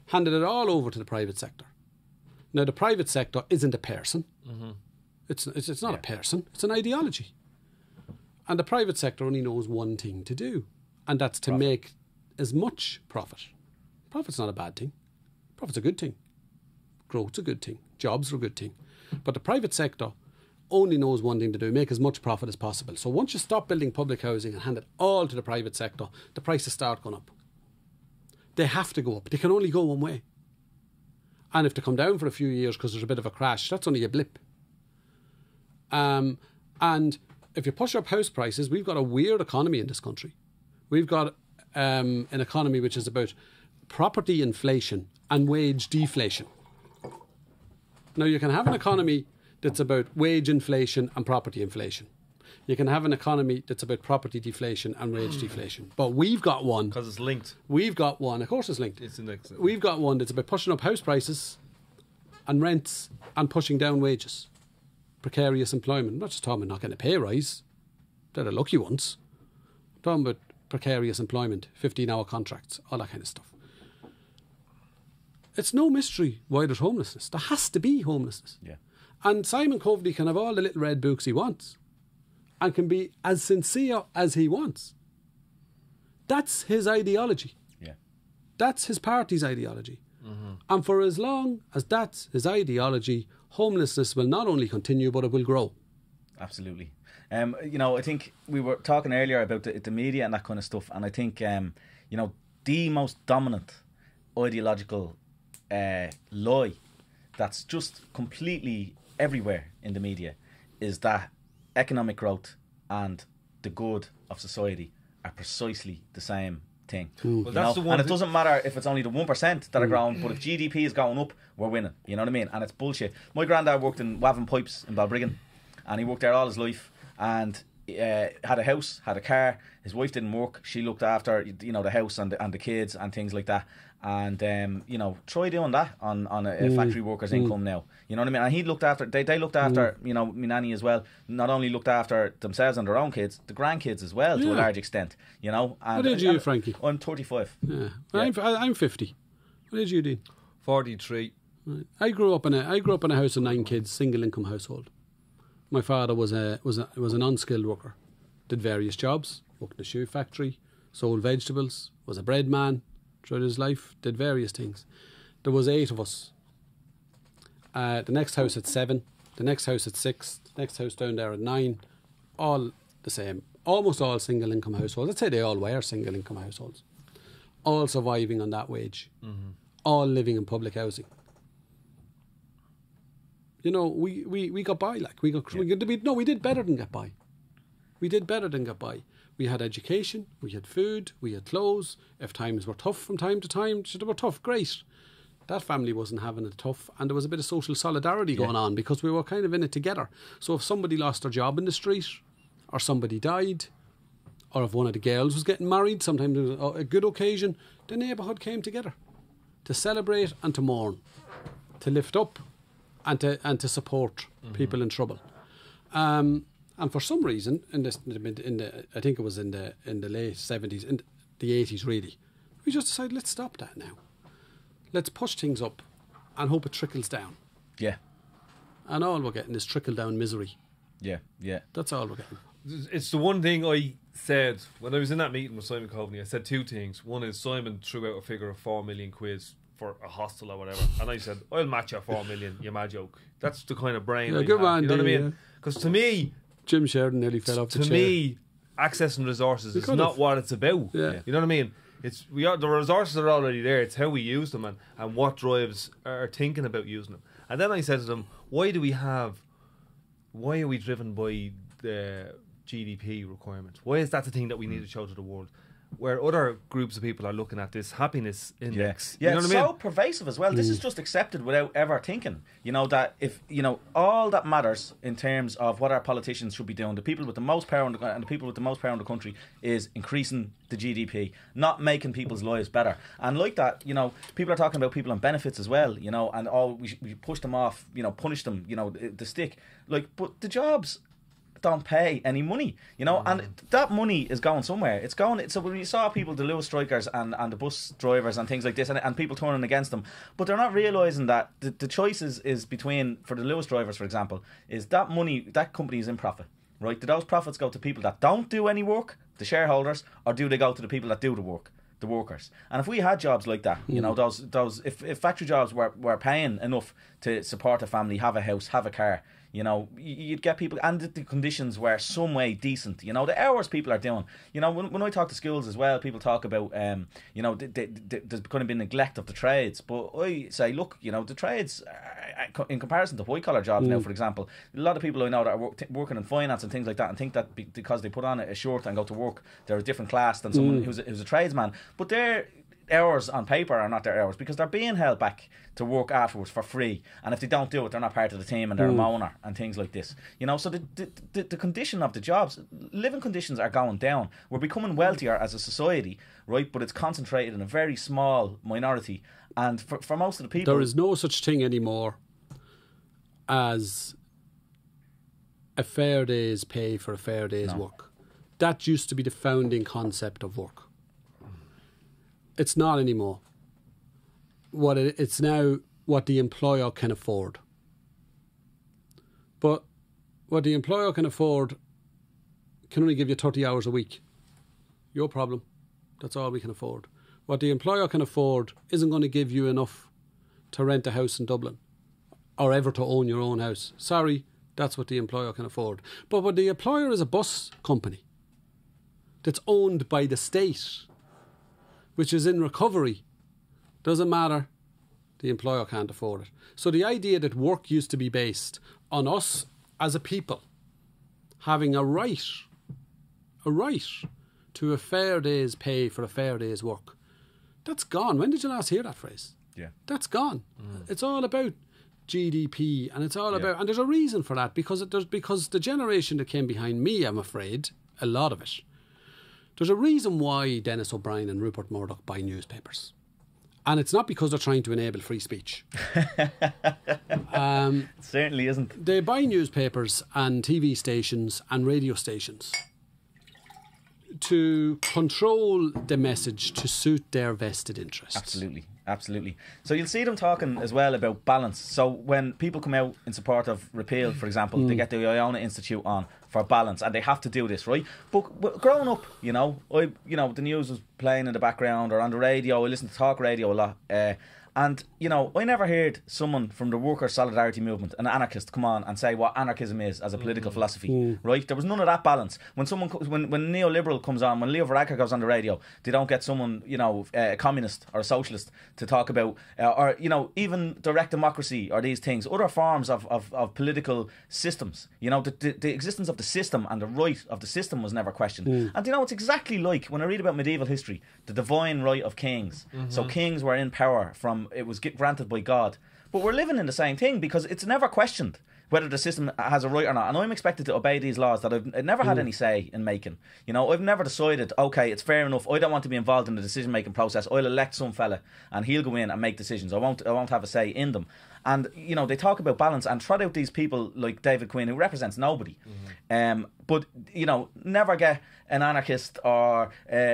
handed it all over to the private sector. Now, the private sector isn't a person. It's not a person. It's an ideology. And the private sector only knows one thing to do, and that's to make as much profit. Profit's not a bad thing. Profit's a good thing. Growth's a good thing. Jobs are a good thing. But the private sector only knows one thing to do, make as much profit as possible. So once you stop building public housing and hand it all to the private sector, the prices start going up. They have to go up. They can only go one way. And if they come down for a few years because there's a bit of a crash, that's only a blip. And if you push up house prices, we've got a weird economy in this country. We've got an economy which is about property inflation and wage deflation. Now, you can have an economy that's about wage inflation and property inflation. You can have an economy that's about property deflation and wage deflation. But we've got one... Because it's linked. We've got one... Of course it's linked. It's linked. We've got one that's about pushing up house prices and rents and pushing down wages. Precarious employment. I'm not just talking about not getting a pay rise. They're the lucky ones. I'm talking about precarious employment, 15-hour contracts, all that kind of stuff. It's no mystery why there's homelessness. There has to be homelessness. Yeah. And Simon Coveney can have all the little red books he wants and can be as sincere as he wants. That's his ideology. Yeah. That's his party's ideology. And for as long as that's his ideology, homelessness will not only continue, but it will grow. Absolutely. You know, I think we were talking earlier about the media and that kind of stuff, and I think, you know, the most dominant ideological lie that's just completely everywhere in the media is that economic growth and the good of society are precisely the same thing. Well, that's the one, and it doesn't matter if it's only the 1% that are growing, but if GDP is going up, we're winning. You know what I mean? And it's bullshit. My granddad worked in Wavin Pipes in Balbriggan, and he worked there all his life, and had a house, had a car. His wife didn't work. She looked after, you know, the house and the kids and things like that. And you know, try doing that on a factory worker's income now. You know what I mean? And he looked after. They looked after. You know, my nanny as well. Not only looked after themselves and their own kids, the grandkids as well, to a large extent. You know. And, what age are you, Frankie? I'm 35. Yeah, I'm 50. What age are you, Dean? 43. Right. I grew up in a house of 9 kids, single income household. My father was an unskilled worker, did various jobs, worked in a shoe factory, sold vegetables, was a bread man throughout his life, did various things. There was 8 of us. The next house at 7, the next house at 6, the next house down there at 9, all the same. Almost all single income households. I'd say they all were single income households. All surviving on that wage. All living in public housing. You know, we got by, like we did better than get by. We did better than get by. We had education, we had food, we had clothes. If times were tough from time to time, they were tough, great. That family wasn't having it tough, and there was a bit of social solidarity going on because we were kind of in it together. So if somebody lost their job in the street, or somebody died, or if one of the girls was getting married, sometimes it was a good occasion, the neighbourhood came together to celebrate and to mourn, to lift up and to support people in trouble. And for some reason, I think it was in the late 70s, in the 80s really, we just decided, let's stop that now. Let's push things up and hope it trickles down. Yeah. And all we're getting is trickle down misery. Yeah, yeah. That's all we're getting. It's the one thing I said when I was in that meeting with Simon Coveney. I said 2 things. One is Simon threw out a figure of 4 million quid for a hostel or whatever, and I said, I'll match you 4 million, you mad joke. That's the kind of brain I good have, man, you know what I mean? yeah. Because to me, Jim Sheridan nearly fell off the chair. To me, accessing resources is not what it's about. Yeah. You know what I mean? The resources are already there. It's how we use them and what drives our thinking about using them. And then I said to them, why are we driven by the GDP requirement? Why is that the thing that we need to show to the world? Where other groups of people are looking at this happiness index. Yeah, you know it's what I mean? so pervasive as well. This is just accepted without ever thinking. You know, that if, you know, all that matters in terms of what our politicians should be doing, the people with the most power and the people with the most power in the country, is increasing the GDP, not making people's lives better. And like that, you know, people are talking about people on benefits as well, you know, and we push them off, you know, punish them, you know, the stick. Like, but the jobs don't pay any money, you know, and that money is going somewhere. It's going. So when you saw people, the Lewis strikers and the bus drivers and things like this, and people turning against them, but they're not realising that the choice is between, for the Lewis drivers, for example, is that money, that company is in profit, right? Do those profits go to people that don't do any work, the shareholders, or do they go to the people that do the work, the workers? And if we had jobs like that, you know, those if factory jobs were paying enough to support a family, have a house, have a car, you know, you'd get people, and the conditions were some way decent. You know, the hours people are doing. You know, when I talk to schools as well, people talk about, you know, there's going to be neglect of the trades. But I say, look, you know, the trades, in comparison to white collar jobs now, for example, a lot of people I know that are working in finance and things like that, and think that because they put on a shirt and go to work, they're a different class than someone who's a tradesman. But their hours on paper are not their hours, because they're being held back to work afterwards for free, and if they don't do it, they're not part of the team, and they're a moaner and things like this, you know. So the condition of the jobs, living conditions are going down. We're becoming wealthier as a society, right? But it's concentrated in a very small minority, and for most of the people, there is no such thing anymore as a fair day's pay for a fair day's work. That used to be the founding concept of work. It's not anymore. It's now what the employer can afford. But what the employer can afford can only give you 30 hours a week. Your problem. That's all we can afford. What the employer can afford isn't going to give you enough to rent a house in Dublin or ever to own your own house. Sorry, that's what the employer can afford. But what the employer is a bus company that's owned by the state, which is in recovery. Doesn't matter. The employer can't afford it. So the idea that work used to be based on us as a people having a right to a fair day's pay for a fair day's work, that's gone. When did you last hear that phrase? Yeah. That's gone. It's all about GDP, and it's all about, and there's a reason for that, because the generation that came behind me, I'm afraid, a lot of it, there's a reason why Dennis O'Brien and Rupert Murdoch buy newspapers. And it's not because they're trying to enable free speech. It certainly isn't. They buy newspapers and TV stations and radio stations to control the message to suit their vested interests. Absolutely. So you'll see them talking as well about balance. So when people come out in support of repeal, for example, they get the Iona Institute on for balance, and they have to do this, right? But growing up, you know, the news was playing in the background or on the radio. I listened to talk radio a lot, and you know, I never heard someone from the worker solidarity movement, an anarchist, come on and say what anarchism is as a political philosophy, right? There was none of that balance. When neoliberal comes on, when Leo Varadkar goes on the radio, they don't get someone, you know, a communist or a socialist to talk about, or you know, even direct democracy or these things, other forms of political systems. You know, the existence of the system and the right of the system was never questioned. And you know, it's exactly like when I read about medieval history, the divine right of kings. So kings were in power from, it was granted by God. But we're living in the same thing, because it's never questioned whether the system has a right or not. And I'm expected to obey these laws that I've never had any say in making. You know, I've never decided, okay, it's fair enough, I don't want to be involved in the decision-making process. I'll elect some fella and he'll go in and make decisions. I won't have a say in them. And, you know, they talk about balance and trot out these people like David Quinn, who represents nobody. But, you know, never get an anarchist or,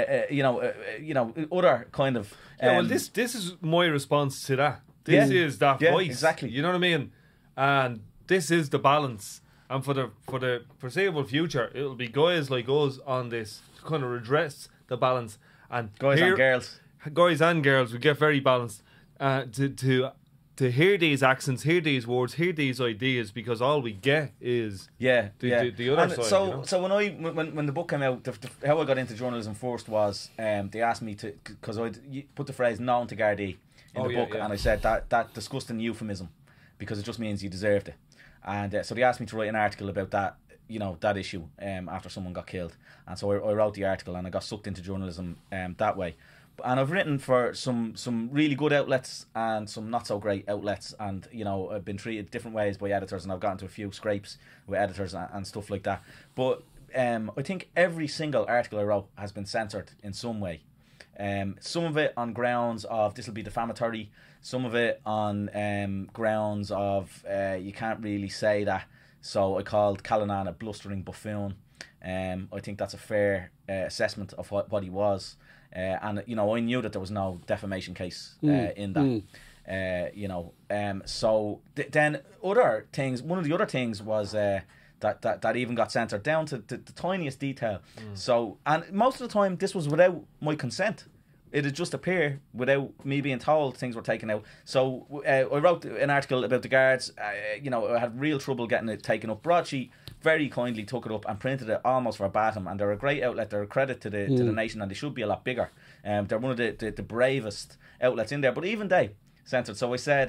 other kind of... well, this is my response to that. This is that voice. Exactly. You know what I mean? And this is the balance. And for the foreseeable future, it'll be guys like us on this to kind of redress the balance. And guys and girls, we get very balanced. To hear these accents, hear these words, hear these ideas, because all we get is the other and side. So when the book came out, how I got into journalism first was they asked me to, because I put the phrase "known to Gardaí" in the book, and I said that disgusting euphemism, because it just means you deserved it. And so they asked me to write an article about that, you know, that issue after someone got killed, and so I wrote the article, and I got sucked into journalism that way. And I've written for some really good outlets and some not so great outlets, and you know, I've been treated different ways by editors, and I've gotten to a few scrapes with editors and stuff like that. But I think every single article I wrote has been censored in some way. Some of it on grounds of this will be defamatory, some of it on grounds of you can't really say that So I called Callanan a blustering buffoon. I think that's a fair assessment of what he was. And you know, I knew that there was no defamation case in that. You know, so then other things. One of the other things was that even got censored down to the tiniest detail. So, and most of the time, this was without my consent. It'd just appear without me being told things were taken out. So I wrote an article about the guards. You know, I had real trouble getting it taken up. Broadsheet very kindly took it up and printed it almost verbatim, and they're a great outlet. They're a credit to the nation, and they should be a lot bigger. They're one of the bravest outlets in there, but even they censored. So I said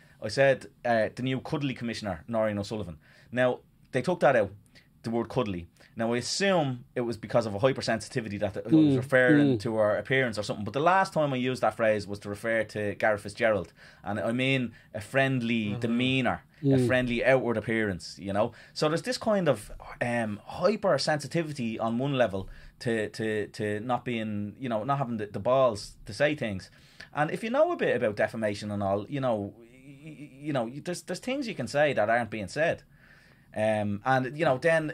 the new cuddly commissioner, Noreen O'Sullivan. Now they took that out, the word cuddly. Now I assume it was because of a hypersensitivity that it was referring to her appearance or something. But the last time I used that phrase was to refer to Gareth Fitzgerald, and I mean a friendly demeanour, a friendly outward appearance. You know, so there's this kind of hypersensitivity on one level to not being, you know, not having the balls to say things. And if you know a bit about defamation and all, you know, there's things you can say that aren't being said, and you know then.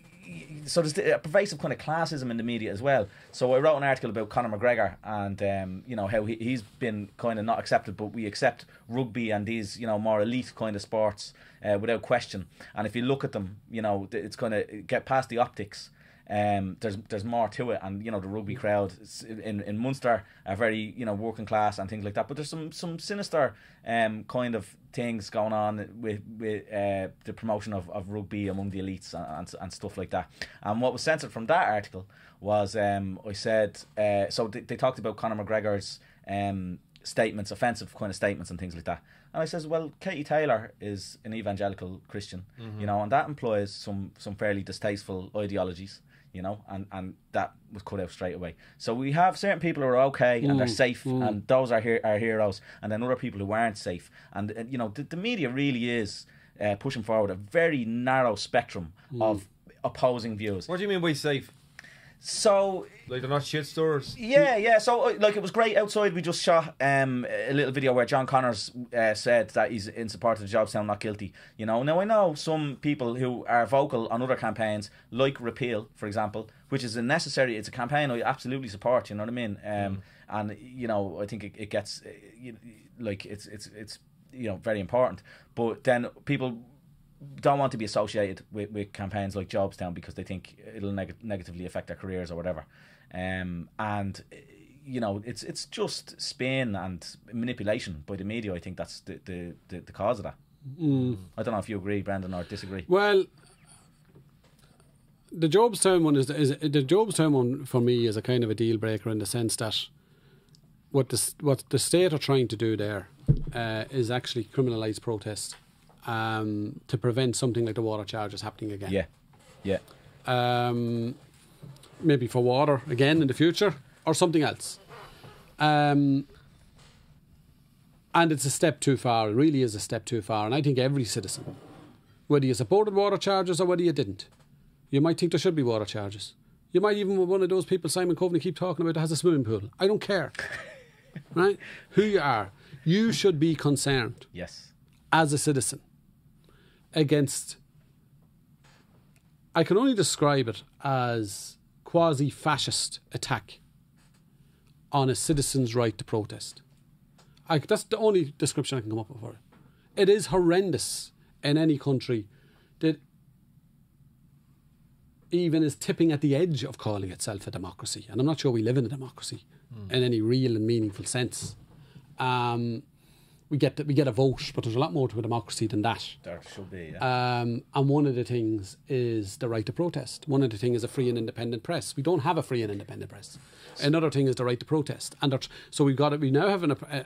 So there's a pervasive kind of classism in the media as well. So I wrote an article about Conor McGregor and you know how he's been kind of not accepted, but we accept rugby and these, you know, more elite kind of sports without question. And if you look at them, you know, it's going to get past the optics. There's more to it, and you know the rugby crowd in Munster are very, you know, working class and things like that. But there's some sinister kind of things going on with the promotion of rugby among the elites and stuff like that. And what was censored from that article was I said so they talked about Conor McGregor's statements, offensive kind of statements and things like that. And I says, well, Katie Taylor is an evangelical Christian, you know, and that employs some fairly distasteful ideologies. You know, and that was cut out straight away. So we have certain people who are okay and they're safe, and those are our heroes, and then other people who aren't safe. And you know, the media really is pushing forward a very narrow spectrum of opposing views. What do you mean by safe? So, like, they're not shit stores? Yeah. So, like, it was great outside. We just shot a little video where John Connors said that he's in support of the Jobstown Not Guilty. You know, now I know some people who are vocal on other campaigns, like repeal, for example, which is it's a campaign I absolutely support. You know what I mean? And you know, I think it gets like it's you know, very important. But then people don't want to be associated with campaigns like Jobstown because they think it'll negatively affect their careers or whatever, and you know, it's just spin and manipulation by the media. I think that's the cause of that. I don't know if you agree, Brendan, or disagree. Well, the Jobstown one is the Jobstown one for me is a kind of a deal breaker in the sense that what the state are trying to do there is actually criminalise protest. To prevent something like the water charges happening again. Yeah. Maybe for water again in the future or something else. And it's a step too far. It really is a step too far. And I think every citizen, whether you supported water charges or whether you didn't, you might think there should be water charges. You might even be one of those people Simon Coveney keep talking about that has a swimming pool. I don't care. Right? Who you are. You should be concerned. Yes. As a citizen. Against, I can only describe it as quasi-fascist attack on a citizen's right to protest. That's the only description I can come up with for it. It is horrendous in any country that even is tipping at the edge of calling itself a democracy. And I'm not sure we live in a democracy in any real and meaningful sense. We get a vote, but there's a lot more to a democracy than that. There should be, yeah. And one of the things is the right to protest. One of the things is a free and independent press. We don't have a free and independent press. Another thing is the right to protest. And so we've got it. We now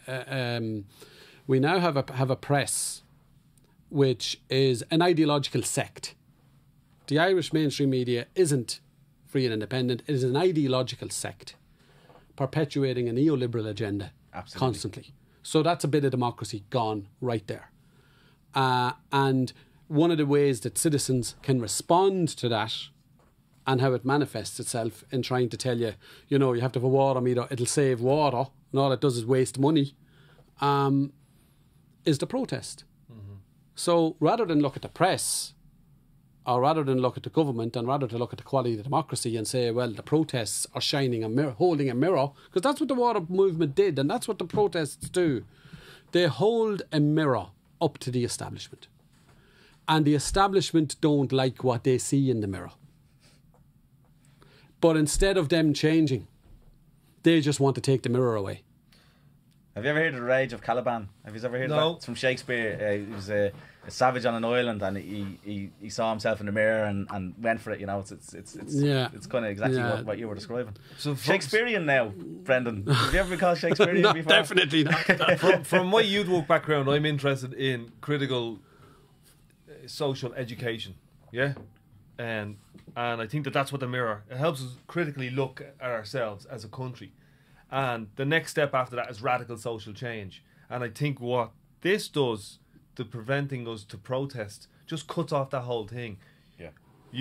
have a press which is an ideological sect. The Irish mainstream media isn't free and independent. It is an ideological sect perpetuating a neoliberal agenda constantly. So that's a bit of democracy gone right there. And one of the ways that citizens can respond to that and how it manifests itself in trying to tell you, you know, you have to have a water meter, it'll save water, and all it does is waste money, is the protest. So rather than look at the press or rather than look at the government and rather to look at the quality of democracy and say, well, the protests are shining a mirror, holding a mirror, because that's what the water movement did, and that's what the protests do. They hold a mirror up to the establishment. And the establishment don't like what they see in the mirror. But instead of them changing, they just want to take the mirror away. Have you ever heard of the Rage of Caliban? Have you ever heard of No. that? It's from Shakespeare. He was a savage on an island, and he saw himself in the mirror and went for it. You know, it's kind of exactly what you were describing. So Shakespearean now, Brendan. Have you ever been called Shakespearean No, before? definitely not. from my youth work background, I'm interested in critical social education. Yeah, and I think that's what the mirror. It helps us critically look at ourselves as a country. And the next step after that is radical social change. And I think what this does, to preventing us to protest, just cuts off that whole thing. Yeah.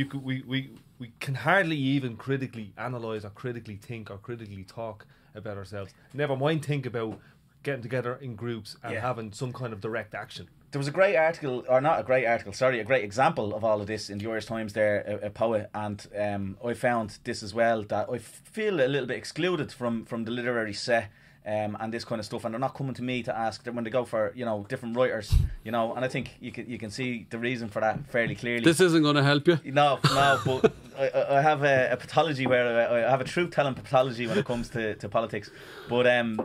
We can hardly even critically analyse or critically think or critically talk about ourselves. Never mind think about getting together in groups and having some kind of direct action. There was a great article, or not a great article, sorry, a great example of all of this in the Irish Times there, a poet, and I found this as well, that I feel a little bit excluded from the literary set and this kind of stuff, and they're not coming to me to ask when they go for, you know, different writers, you know, and I think you can see the reason for that fairly clearly. This isn't going to help you. No, but I have a pathology where I have a truth-telling pathology when it comes to politics, but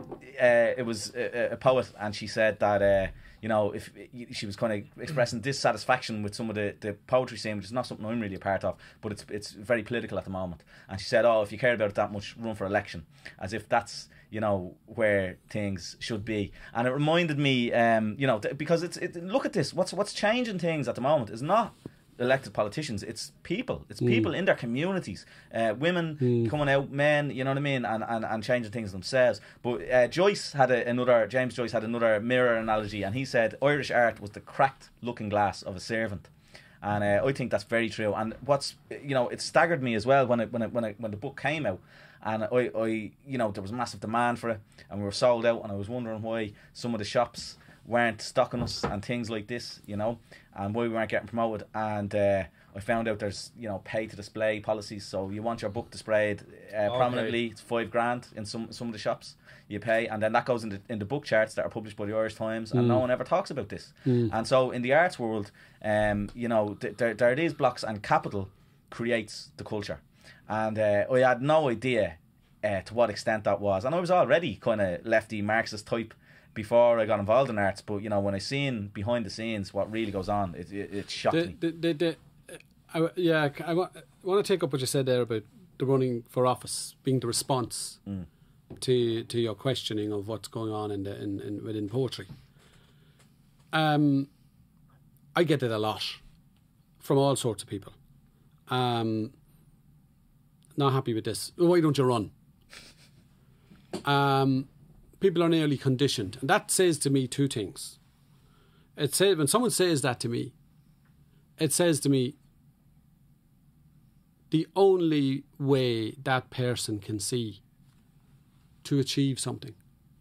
it was a poet, and she said that you know, if she was kind of expressing dissatisfaction with some of the poetry scene, which is not something I'm really a part of, but it's very political at the moment. And she said, "Oh, if you care about it that much, run for election," as if that's, you know, where things should be. And it reminded me, you know, because look at this. What's changing things at the moment is not elected politicians, it's people. It's people in their communities, women coming out, men, you know what I mean, and changing things themselves. But James Joyce had another mirror analogy, and he said Irish art was the cracked looking glass of a servant. And I think that's very true. And what's, you know, it staggered me as well when the book came out, and I you know, there was massive demand for it, and we were sold out, and I was wondering why some of the shops weren't stocking us and things like this, you know, and why we weren't getting promoted. And I found out there's, you know, pay to display policies. So you want your book displayed prominently, it's $5,000 in some of the shops you pay, and then that goes in the book charts that are published by the Irish Times, and no one ever talks about this. And so in the arts world, you know, there are these blocks, and capital creates the culture. And I had no idea to what extent that was, and I was already kind of lefty Marxist type before I got involved in arts, but you know, when I seen behind the scenes what really goes on, it shocked me. I want to take up what you said there about the running for office being the response to your questioning of what's going on within poetry. I get it a lot from all sorts of people. Not happy with this. Why don't you run? People are nearly conditioned, and that says to me two things. It says, when someone says that to me, it says to me, the only way that person can see to achieve something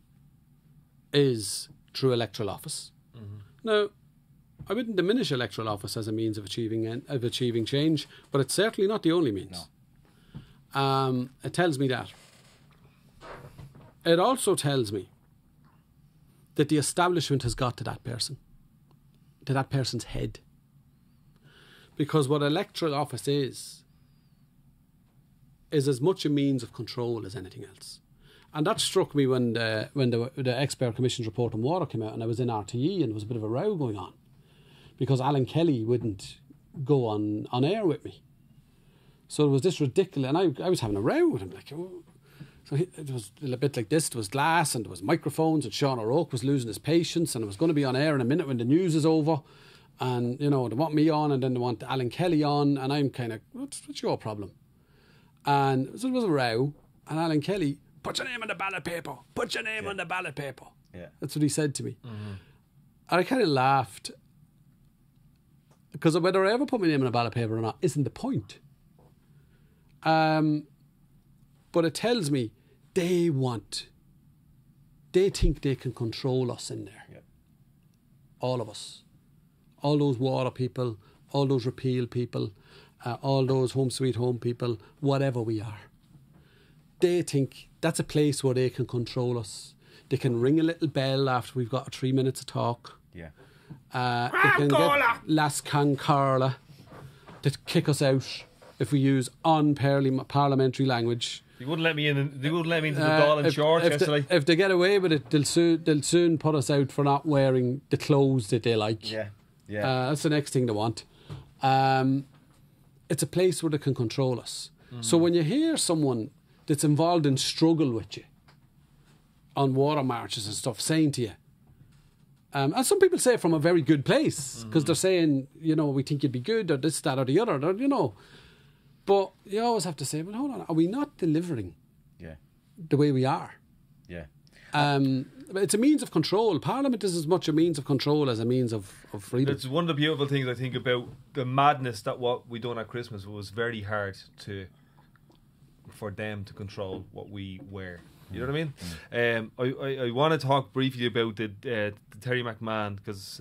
is through electoral office. Now, I wouldn't diminish electoral office as a means of achieving change, but it's certainly not the only means. No. It tells me that. It also tells me that the establishment has got to that person, to that person's head. Because what electoral office is as much a means of control as anything else. And that struck me when the Expert Commission's report on water came out, and I was in RTE, and there was a bit of a row going on because Alan Kelly wouldn't go on air with me. So it was this ridiculous, and I was having a row with him, like, oh. So it was a bit like this. There was glass and there was microphones, and Sean O'Rourke was losing his patience, and it was going to be on air in a minute when the news is over. And, you know, they want me on, and then they want Alan Kelly on, and I'm kind of, what's your problem? And so it was a row, and Alan Kelly, put your name on the ballot paper. Put your name on the ballot paper. Yeah. That's what he said to me. And I kind of laughed, because whether I ever put my name on the ballot paper or not isn't the point. But it tells me they think they can control us in there. Yep. All of us. All those water people, all those repeal people, all those home sweet home people, whatever we are. They think that's a place where they can control us. They can ring a little bell after we've got 3 minutes of talk. Yeah. They can get Las Cancarla to kick us out if we use unparliamentary language. They wouldn't let me in. They wouldn't let me into the Dáil shorts yesterday. If they get away with it, they'll soon put us out for not wearing the clothes that they like. Yeah. That's the next thing they want. It's a place where they can control us. So when you hear someone that's involved in struggle with you on water marches and stuff saying to you, and some people say it from a very good place because they're saying, we think you'd be good or this, that or the other, But you always have to say, well, hold on, are we not delivering the way we are? Yeah. It's a means of control. Parliament is as much a means of control as a means of freedom. It's one of the beautiful things I think about the madness that what we done at Christmas was very hard for them to control what we wear. You know what I mean? I want to talk briefly about the Terry McMahon because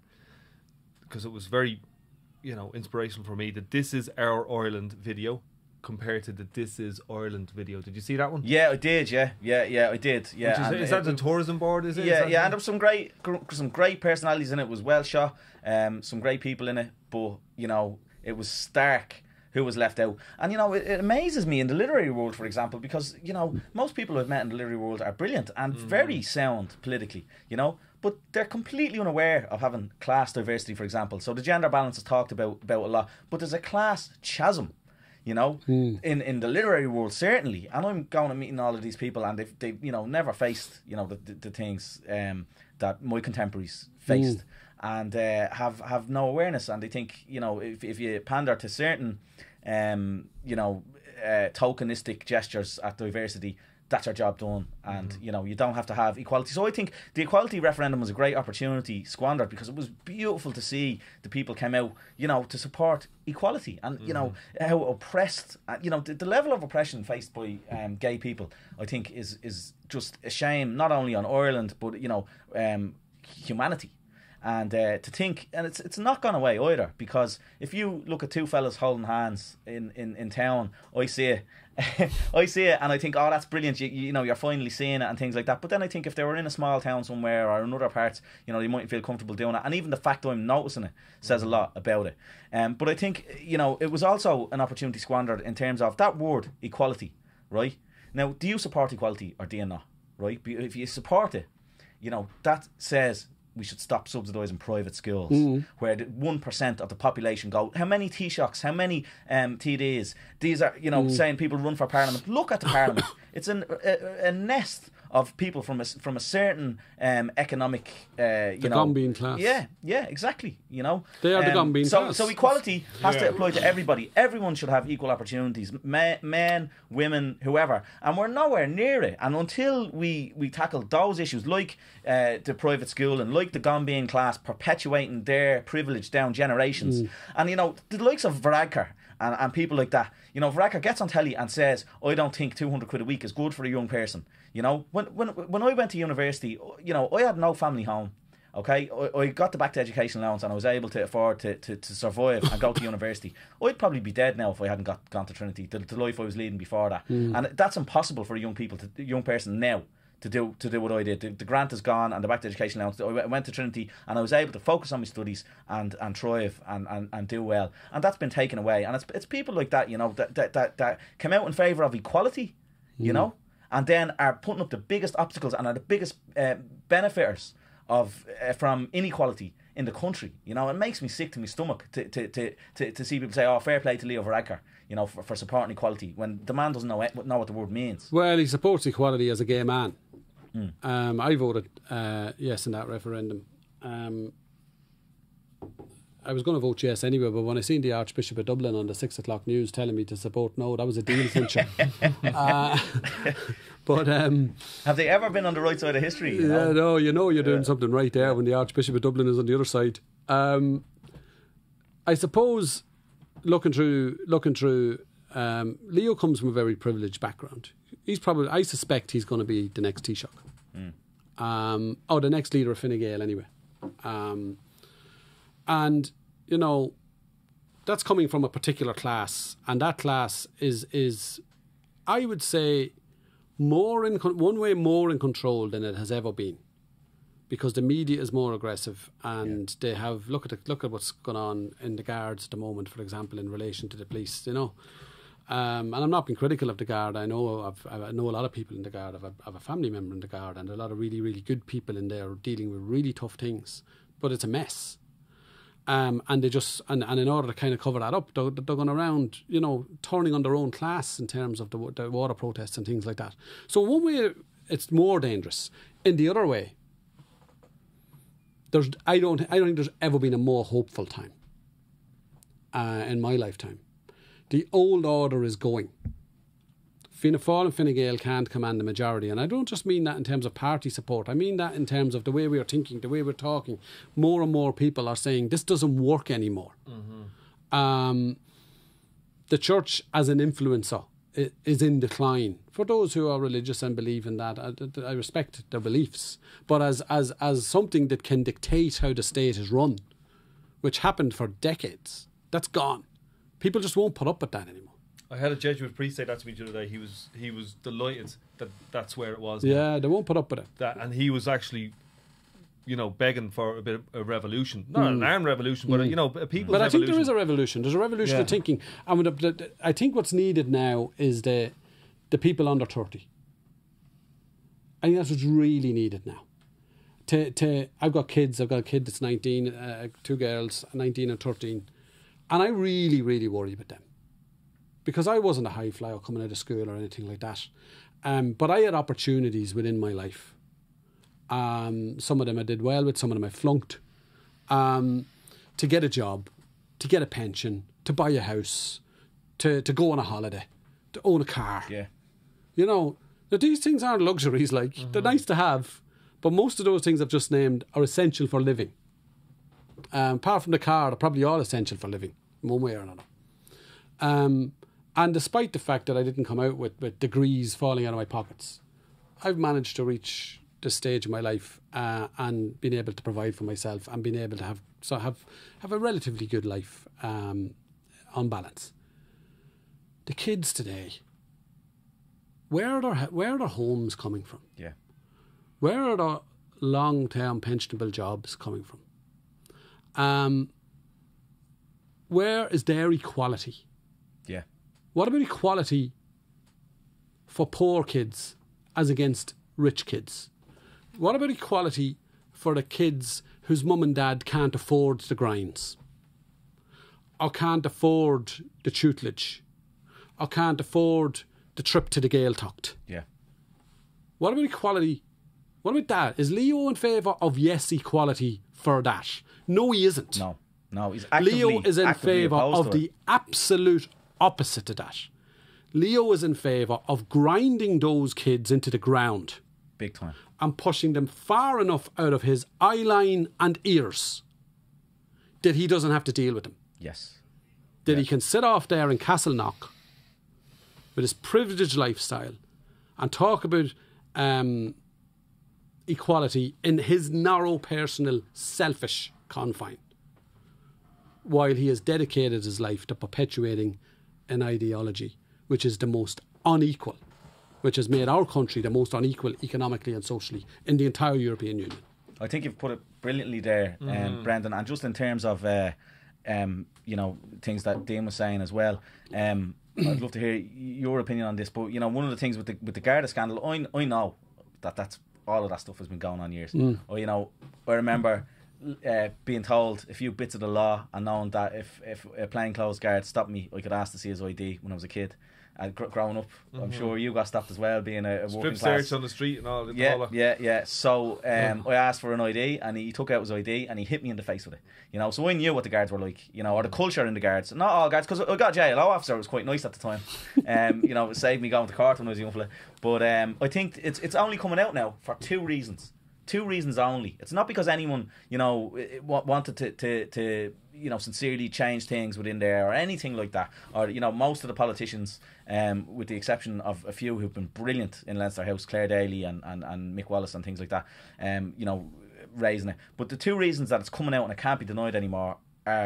it was very inspirational for me. The This Is Our Ireland video compared to the This Is Ireland video. Did you see that one? Yeah, I did. Yeah, I did. Yeah, is that the tourism board? Is it? Yeah, and there was some great personalities in it. It was well shot. Some great people in it, but it was stark who was left out. And it amazes me in the literary world, for example, because most people I've met in the literary world are brilliant and very sound politically. But they're completely unaware of having class diversity, for example. So the gender balance is talked about a lot, but there's a class chasm, in the literary world, certainly. And I'm going and meeting all of these people, and they've never faced, the things that my contemporaries faced, and have no awareness. And they think, if you pander to certain, tokenistic gestures at diversity, that's our job done, and you don't have to have equality. So I think the equality referendum was a great opportunity squandered, because it was beautiful to see the people came out, to support equality, and how oppressed, the level of oppression faced by gay people, I think is just a shame, not only on Ireland but humanity. And to think, and it's not gone away either, because if you look at two fellas holding hands in town, I see it. I see it and I think, oh, that's brilliant, you're finally seeing it and things like that. But then I think if they were in a small town somewhere or in other parts, they mightn't feel comfortable doing it. And even the fact I'm noticing it says a lot about it. But I think, it was also an opportunity squandered in terms of that word, equality, right? Now, do you support equality or do you not, right? If you support it, that says we should stop subsidising private schools, where 1% of the population go. How many Taoiseachs, how many TDs? These are, saying people run for Parliament. Look at the Parliament. It's a nest of people from a certain economic, the Gumbean class. Yeah, exactly. They are the Gumbean class. So equality has to apply to everybody. Everyone should have equal opportunities, men, women, whoever. And we're nowhere near it. And until we tackle those issues, like the private school and like the Gumbean class perpetuating their privilege down generations, and the likes of Varadkar and people like that. Varadkar gets on telly and says, I don't think 200 quid a week is good for a young person. When I went to university, I had no family home. Okay, I got the back to education allowance and I was able to afford to survive and go to university. I'd probably be dead now if I hadn't gone to Trinity. The life I was leading before that, and that's impossible for a young person now to do what I did. The grant is gone and the back to education allowance. I went to Trinity and I was able to focus on my studies and thrive and do well. And that's been taken away. And it's people like that, that come out in favour of equality, and then are putting up the biggest obstacles and are the biggest benefiters of from inequality in the country. It makes me sick to my stomach to see people say, oh, fair play to Leo Varadkar, for supporting equality, when the man doesn't know what the word means. Well, he supports equality as a gay man. I voted yes in that referendum. I was going to vote yes anyway, but when I seen the Archbishop of Dublin on the 6 o'clock news telling me to support no, that was a deal clincher. But have they ever been on the right side of history? Yeah, no, you're doing something right there when the Archbishop of Dublin is on the other side. I suppose looking through, Leo comes from a very privileged background. I suspect he's going to be the next Taoiseach. The next leader of Fine Gael anyway. And that's coming from a particular class, and that class is I would say more in control than it has ever been, because the media is more aggressive, and they have look at what's going on in the Guards at the moment, for example, in relation to the police, you know. And I'm not being critical of the Guard. I know I know a lot of people in the Guard. I have a family member in the Guard, and a lot of really, really good people in there dealing with really tough things. But it's a mess. And they just and in order to kind of cover that up, they're going around, you know, turning on their own class in terms of the water protests and things like that. So one way it's more dangerous. In the other way, I don't think there's ever been a more hopeful time in my lifetime. The old order is going. Fianna Fáil and Fine Gael can't command the majority, and I don't just mean that in terms of party support. I mean that in terms of the way we are thinking, the way we're talking. More and more people are saying this doesn't work anymore. Mm-hmm. The church as an influencer is in decline. For those who are religious and believe in that, I respect their beliefs. But as something that can dictate how the state is run, which happened for decades, that's gone. People just won't put up with that anymore. I had a Jesuit priest say that to me the other day. He was delighted that that's where it was. Yeah, now. they won't put up with it. And he was actually, you know, begging for a bit of a revolution, not an armed revolution, but you know, a people's. But I think revolution. there is a revolution. There's a revolution of thinking, and I think what's needed now is the people under 30. I think that's what's really needed now. I've got kids. I've got a kid that's 19, 2 girls, 19 and 13, and I really, really worry about them. Because I wasn't a high flyer coming out of school or anything like that. But I had opportunities within my life. Some of them I did well with, some of them I flunked. To get a job, to get a pension, to buy a house, to go on a holiday, to own a car. Yeah. You know, these things aren't luxuries, like, they're nice to have, but most of those things I've just named are essential for living. Apart from the car, they're probably all essential for living, in one way or another. And despite the fact that I didn't come out with degrees falling out of my pockets, I've managed to reach this stage in my life and been able to provide for myself and been able to have a relatively good life on balance. The kids today, where are their homes coming from? Yeah. Where are their long-term pensionable jobs coming from? Where is their equality? Yeah. What about equality for poor kids as against rich kids? What about equality for the kids whose mum and dad can't afford the grinds, or can't afford the tutelage, or can't afford the trip to the Gaeltacht? Yeah. What about equality? What about that? Is Leo in favour of yes equality for that? No, he isn't. No, he's actively Leo is in favour of the absolute opposite to that. Leo is in favour of grinding those kids into the ground. Big time. And pushing them far enough out of his eye line and ears that he doesn't have to deal with them. Yes. That he can sit off there in Castleknock with his privileged lifestyle and talk about equality in his narrow, personal, selfish confine, while he has dedicated his life to perpetuating an ideology which is the most unequal, which has made our country the most unequal economically and socially in the entire European Union. I think you've put it brilliantly there, Brendan, and just in terms of you know, things that Dean was saying as well. I'd love to hear your opinion on this, but you know, one of the things with the Garda scandal, I know that's all of that stuff has been going on years. Or you know, I remember being told a few bits of the law and knowing that if a plainclothes guard stopped me, I could ask to see his ID when I was a kid. Growing up, I'm sure you got stopped as well, being a working class. Strip search on the street and all. Yeah. So I asked for an ID and he took out his ID and he hit me in the face with it. You know, so I knew what the guards were like, you know, or the culture in the guards. Not all guards, because I got a JLO officer who was quite nice at the time. You know, it saved me going to court when I was a young fella. But I think it's only coming out now for 2 reasons. 2 reasons only. It's not because anyone, you know, wanted to you know, sincerely change things within there or anything like that. Or, you know, most of the politicians, with the exception of a few who've been brilliant in Leinster House, Claire Daly and Mick Wallace and things like that, you know, raising it. But the 2 reasons that it's coming out and it can't be denied anymore are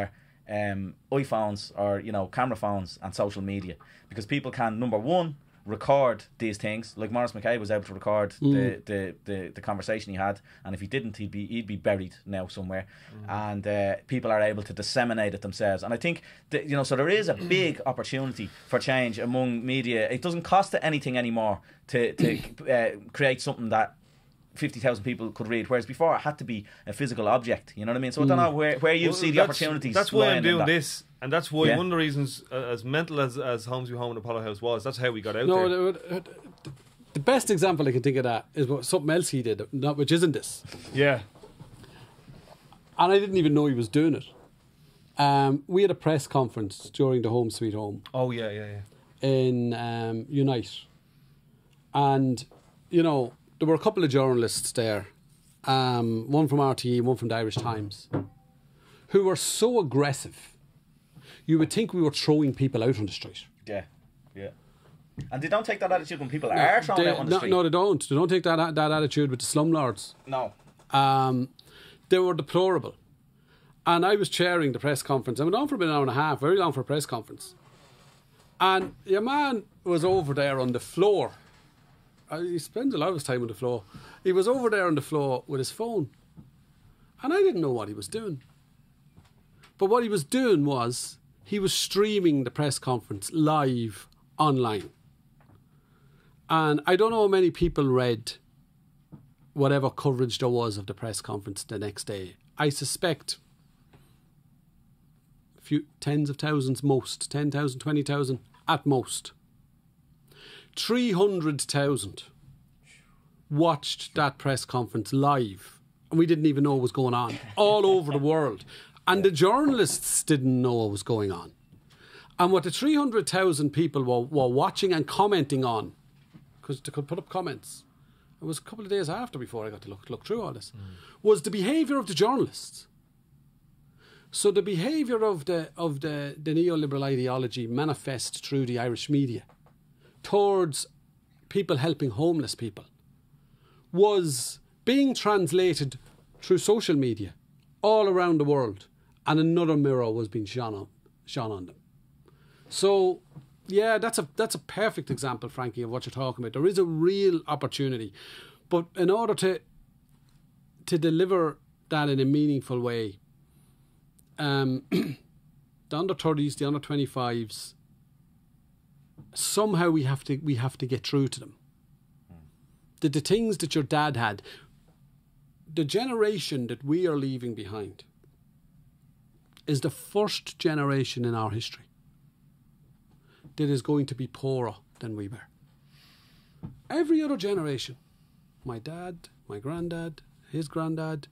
iPhones or camera phones and social media, because people can, number one, record these things. Like Maurice McKay was able to record the conversation he had, and if he didn't, he'd be buried now somewhere. And people are able to disseminate it themselves. And I think that, so there is a big opportunity for change among media. It doesn't cost it anything anymore to create something that 50,000 people could read, whereas before it had to be a physical object. You know what I mean? So I don't know where you see the opportunities. That's why I'm doing this, and that's why one of the reasons, as mental as Homes We Home in Apollo House was, that's how we got out there. The best example I can think of that is something else he did, which isn't this. Yeah. And I didn't even know he was doing it. We had a press conference during the Home Sweet Home. Oh, yeah. In Unite. And, there were a couple of journalists there, one from RTE, one from the Irish Times, who were so aggressive. You would think we were throwing people out on the street. Yeah. And they don't take that attitude when people are thrown out on the street. No, they don't. They don't take that attitude with the slumlords. No. They were deplorable. And I was chairing the press conference. I went on for about an hour and a half, very long for a press conference. And your man was over there on the floor. He spends a lot of his time on the floor. He was over there on the floor with his phone. And I didn't know what he was doing. But what he was doing was, he was streaming the press conference live online. And I don't know how many people read whatever coverage there was of the press conference the next day. I suspect a few tens of thousands most, 10,000, 20,000 at most. 300,000 watched that press conference live, and we didn't even know what was going on, all over the world. And the journalists didn't know what was going on. And what the 300,000 people were watching and commenting on, because they could put up comments, it was a couple of days after before I got to look through all this, was the behaviour of the journalists. So the behaviour of the neoliberal ideology manifest through the Irish media towards people helping homeless people was being translated through social media all around the world, and another mirror was being shone on them. So, yeah, that's a perfect example, Frankie, of what you're talking about. There is a real opportunity, but in order to deliver that in a meaningful way, the under-30s, the under-25s, somehow we have to get through to them. The things that your dad had, the generation that we are leaving behind is the first generation in our history that is going to be poorer than we were. Every other generation, my dad, my granddad, his granddad,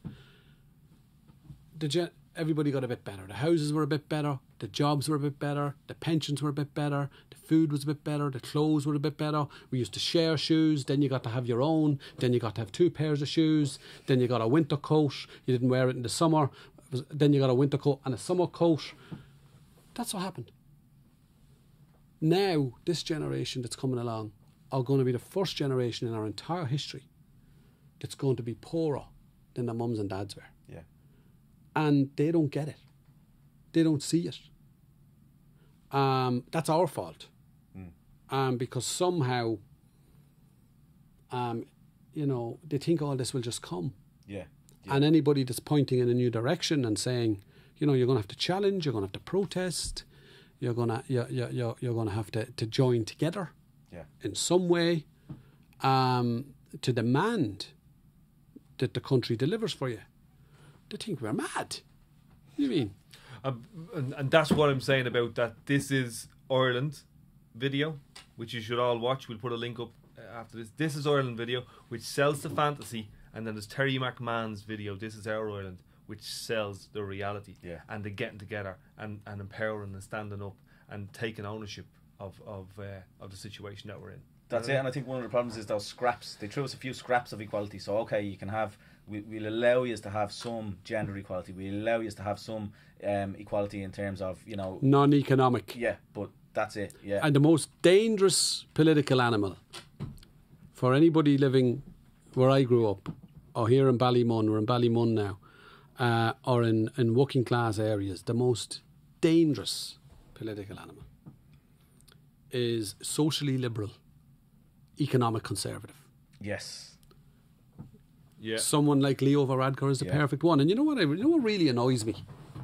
everybody got a bit better. The houses were a bit better, the jobs were a bit better, the pensions were a bit better, the food was a bit better, the clothes were a bit better. We used to share shoes, then you got to have your own, then you got to have 2 pairs of shoes, then you got a winter coat, you didn't wear it in the summer, then you got a winter coat and a summer coat. That's what happened. Now, this generation that's coming along are going to be the first generation in our entire history that's going to be poorer than their mums and dads were. Yeah. And they don't get it. They don't see it. That's our fault. Because somehow, they think all this will just come. Yeah. And anybody that's pointing in a new direction and saying, you're going to have to challenge, you're going to have to protest, you're going to have to join together in some way to demand that the country delivers for you. They think we're mad. What do you mean? And that's what I'm saying about that. This is Ireland video, which you should all watch. We'll put a link up after this. This is Ireland video, which sells the fantasy. And then there's Terry McMahon's video, This Is Our Ireland, which sells the reality. Yeah. And the getting together and empowering and standing up and taking ownership of the situation that we're in. That's it. And I think one of the problems is those scraps. They threw us a few scraps of equality. So, okay, you can have... We'll allow you to have some gender equality. We'll allow you to have some equality in terms of, non-economic. Yeah, but that's it, yeah. And the most dangerous political animal for anybody living where I grew up, or here in Ballymun, we're in Ballymun now, or in working class areas, the most dangerous political animal is socially liberal, economic conservative. Yes. Yeah. Someone like Leo Varadkar is the perfect one. And you know what really annoys me?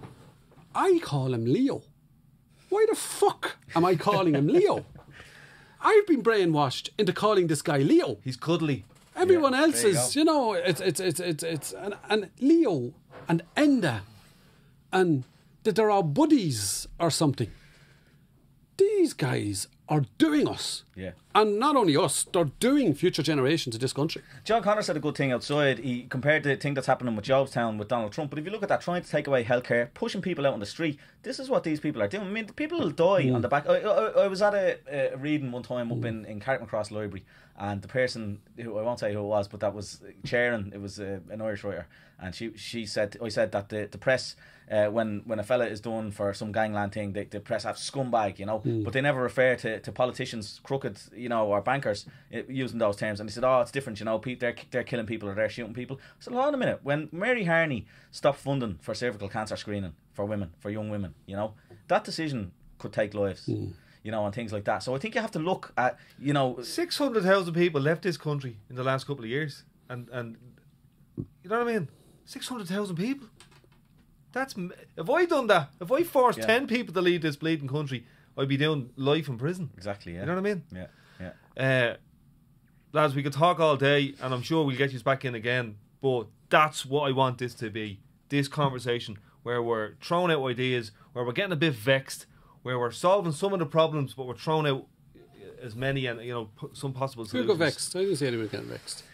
I call him Leo. Why the fuck am I calling him Leo? I've been brainwashed into calling this guy Leo. He's cuddly. Everyone else is, you know, it's and Leo and Enda and that they're our buddies or something. These guys are doing us. Yeah. And not only us, they're doing future generations of this country. John Connor said a good thing outside. He compared the thing that's happening with Jobstown with Donald Trump. But if you look at that, trying to take away healthcare, pushing people out on the street, this is what these people are doing. I mean, people will die on the back. I was at a reading one time up in Carrickmacross Library, and the person who, I won't say who it was, but that was chairing, it was an Irish writer, and she said, I said that the press, when a fella is done for some gangland thing, the press have scumbag, you know, but they never refer to politicians crooked, you know, or bankers using those terms. And he said, oh, it's different, you know, they're killing people or they're shooting people. I said, hold on a minute, when Mary Harney stopped funding for cervical cancer screening for women, for young women, you know, that decision could take lives. You know, and things like that. So I think you have to look at, you know, 600,000 people left this country in the last couple of years, and you know what I mean? 600,000 people. That's, if I done that, if I forced 10 people to leave this bleeding country, I'd be doing life in prison. Exactly. Yeah. You know what I mean? Yeah. Lads, we could talk all day, and I'm sure we'll get you back in again. But that's what I want this to be. This conversation where we're throwing out ideas, where we're getting a bit vexed, where we're solving some of the problems, but we're throwing out as many and, you know, some possible solutions. You got vexed. I didn't see anyone getting vexed.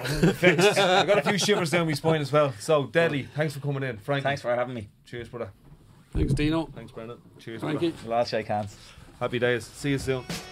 I got a few shivers down my spine as well. So, Deadly, thanks for coming in. Frankie, Thanks for having me. cheers, brother. Thanks, Dino. Thanks, Brendan. Cheers, Frankie. brother. We'll all shake hands. Happy days. See you soon.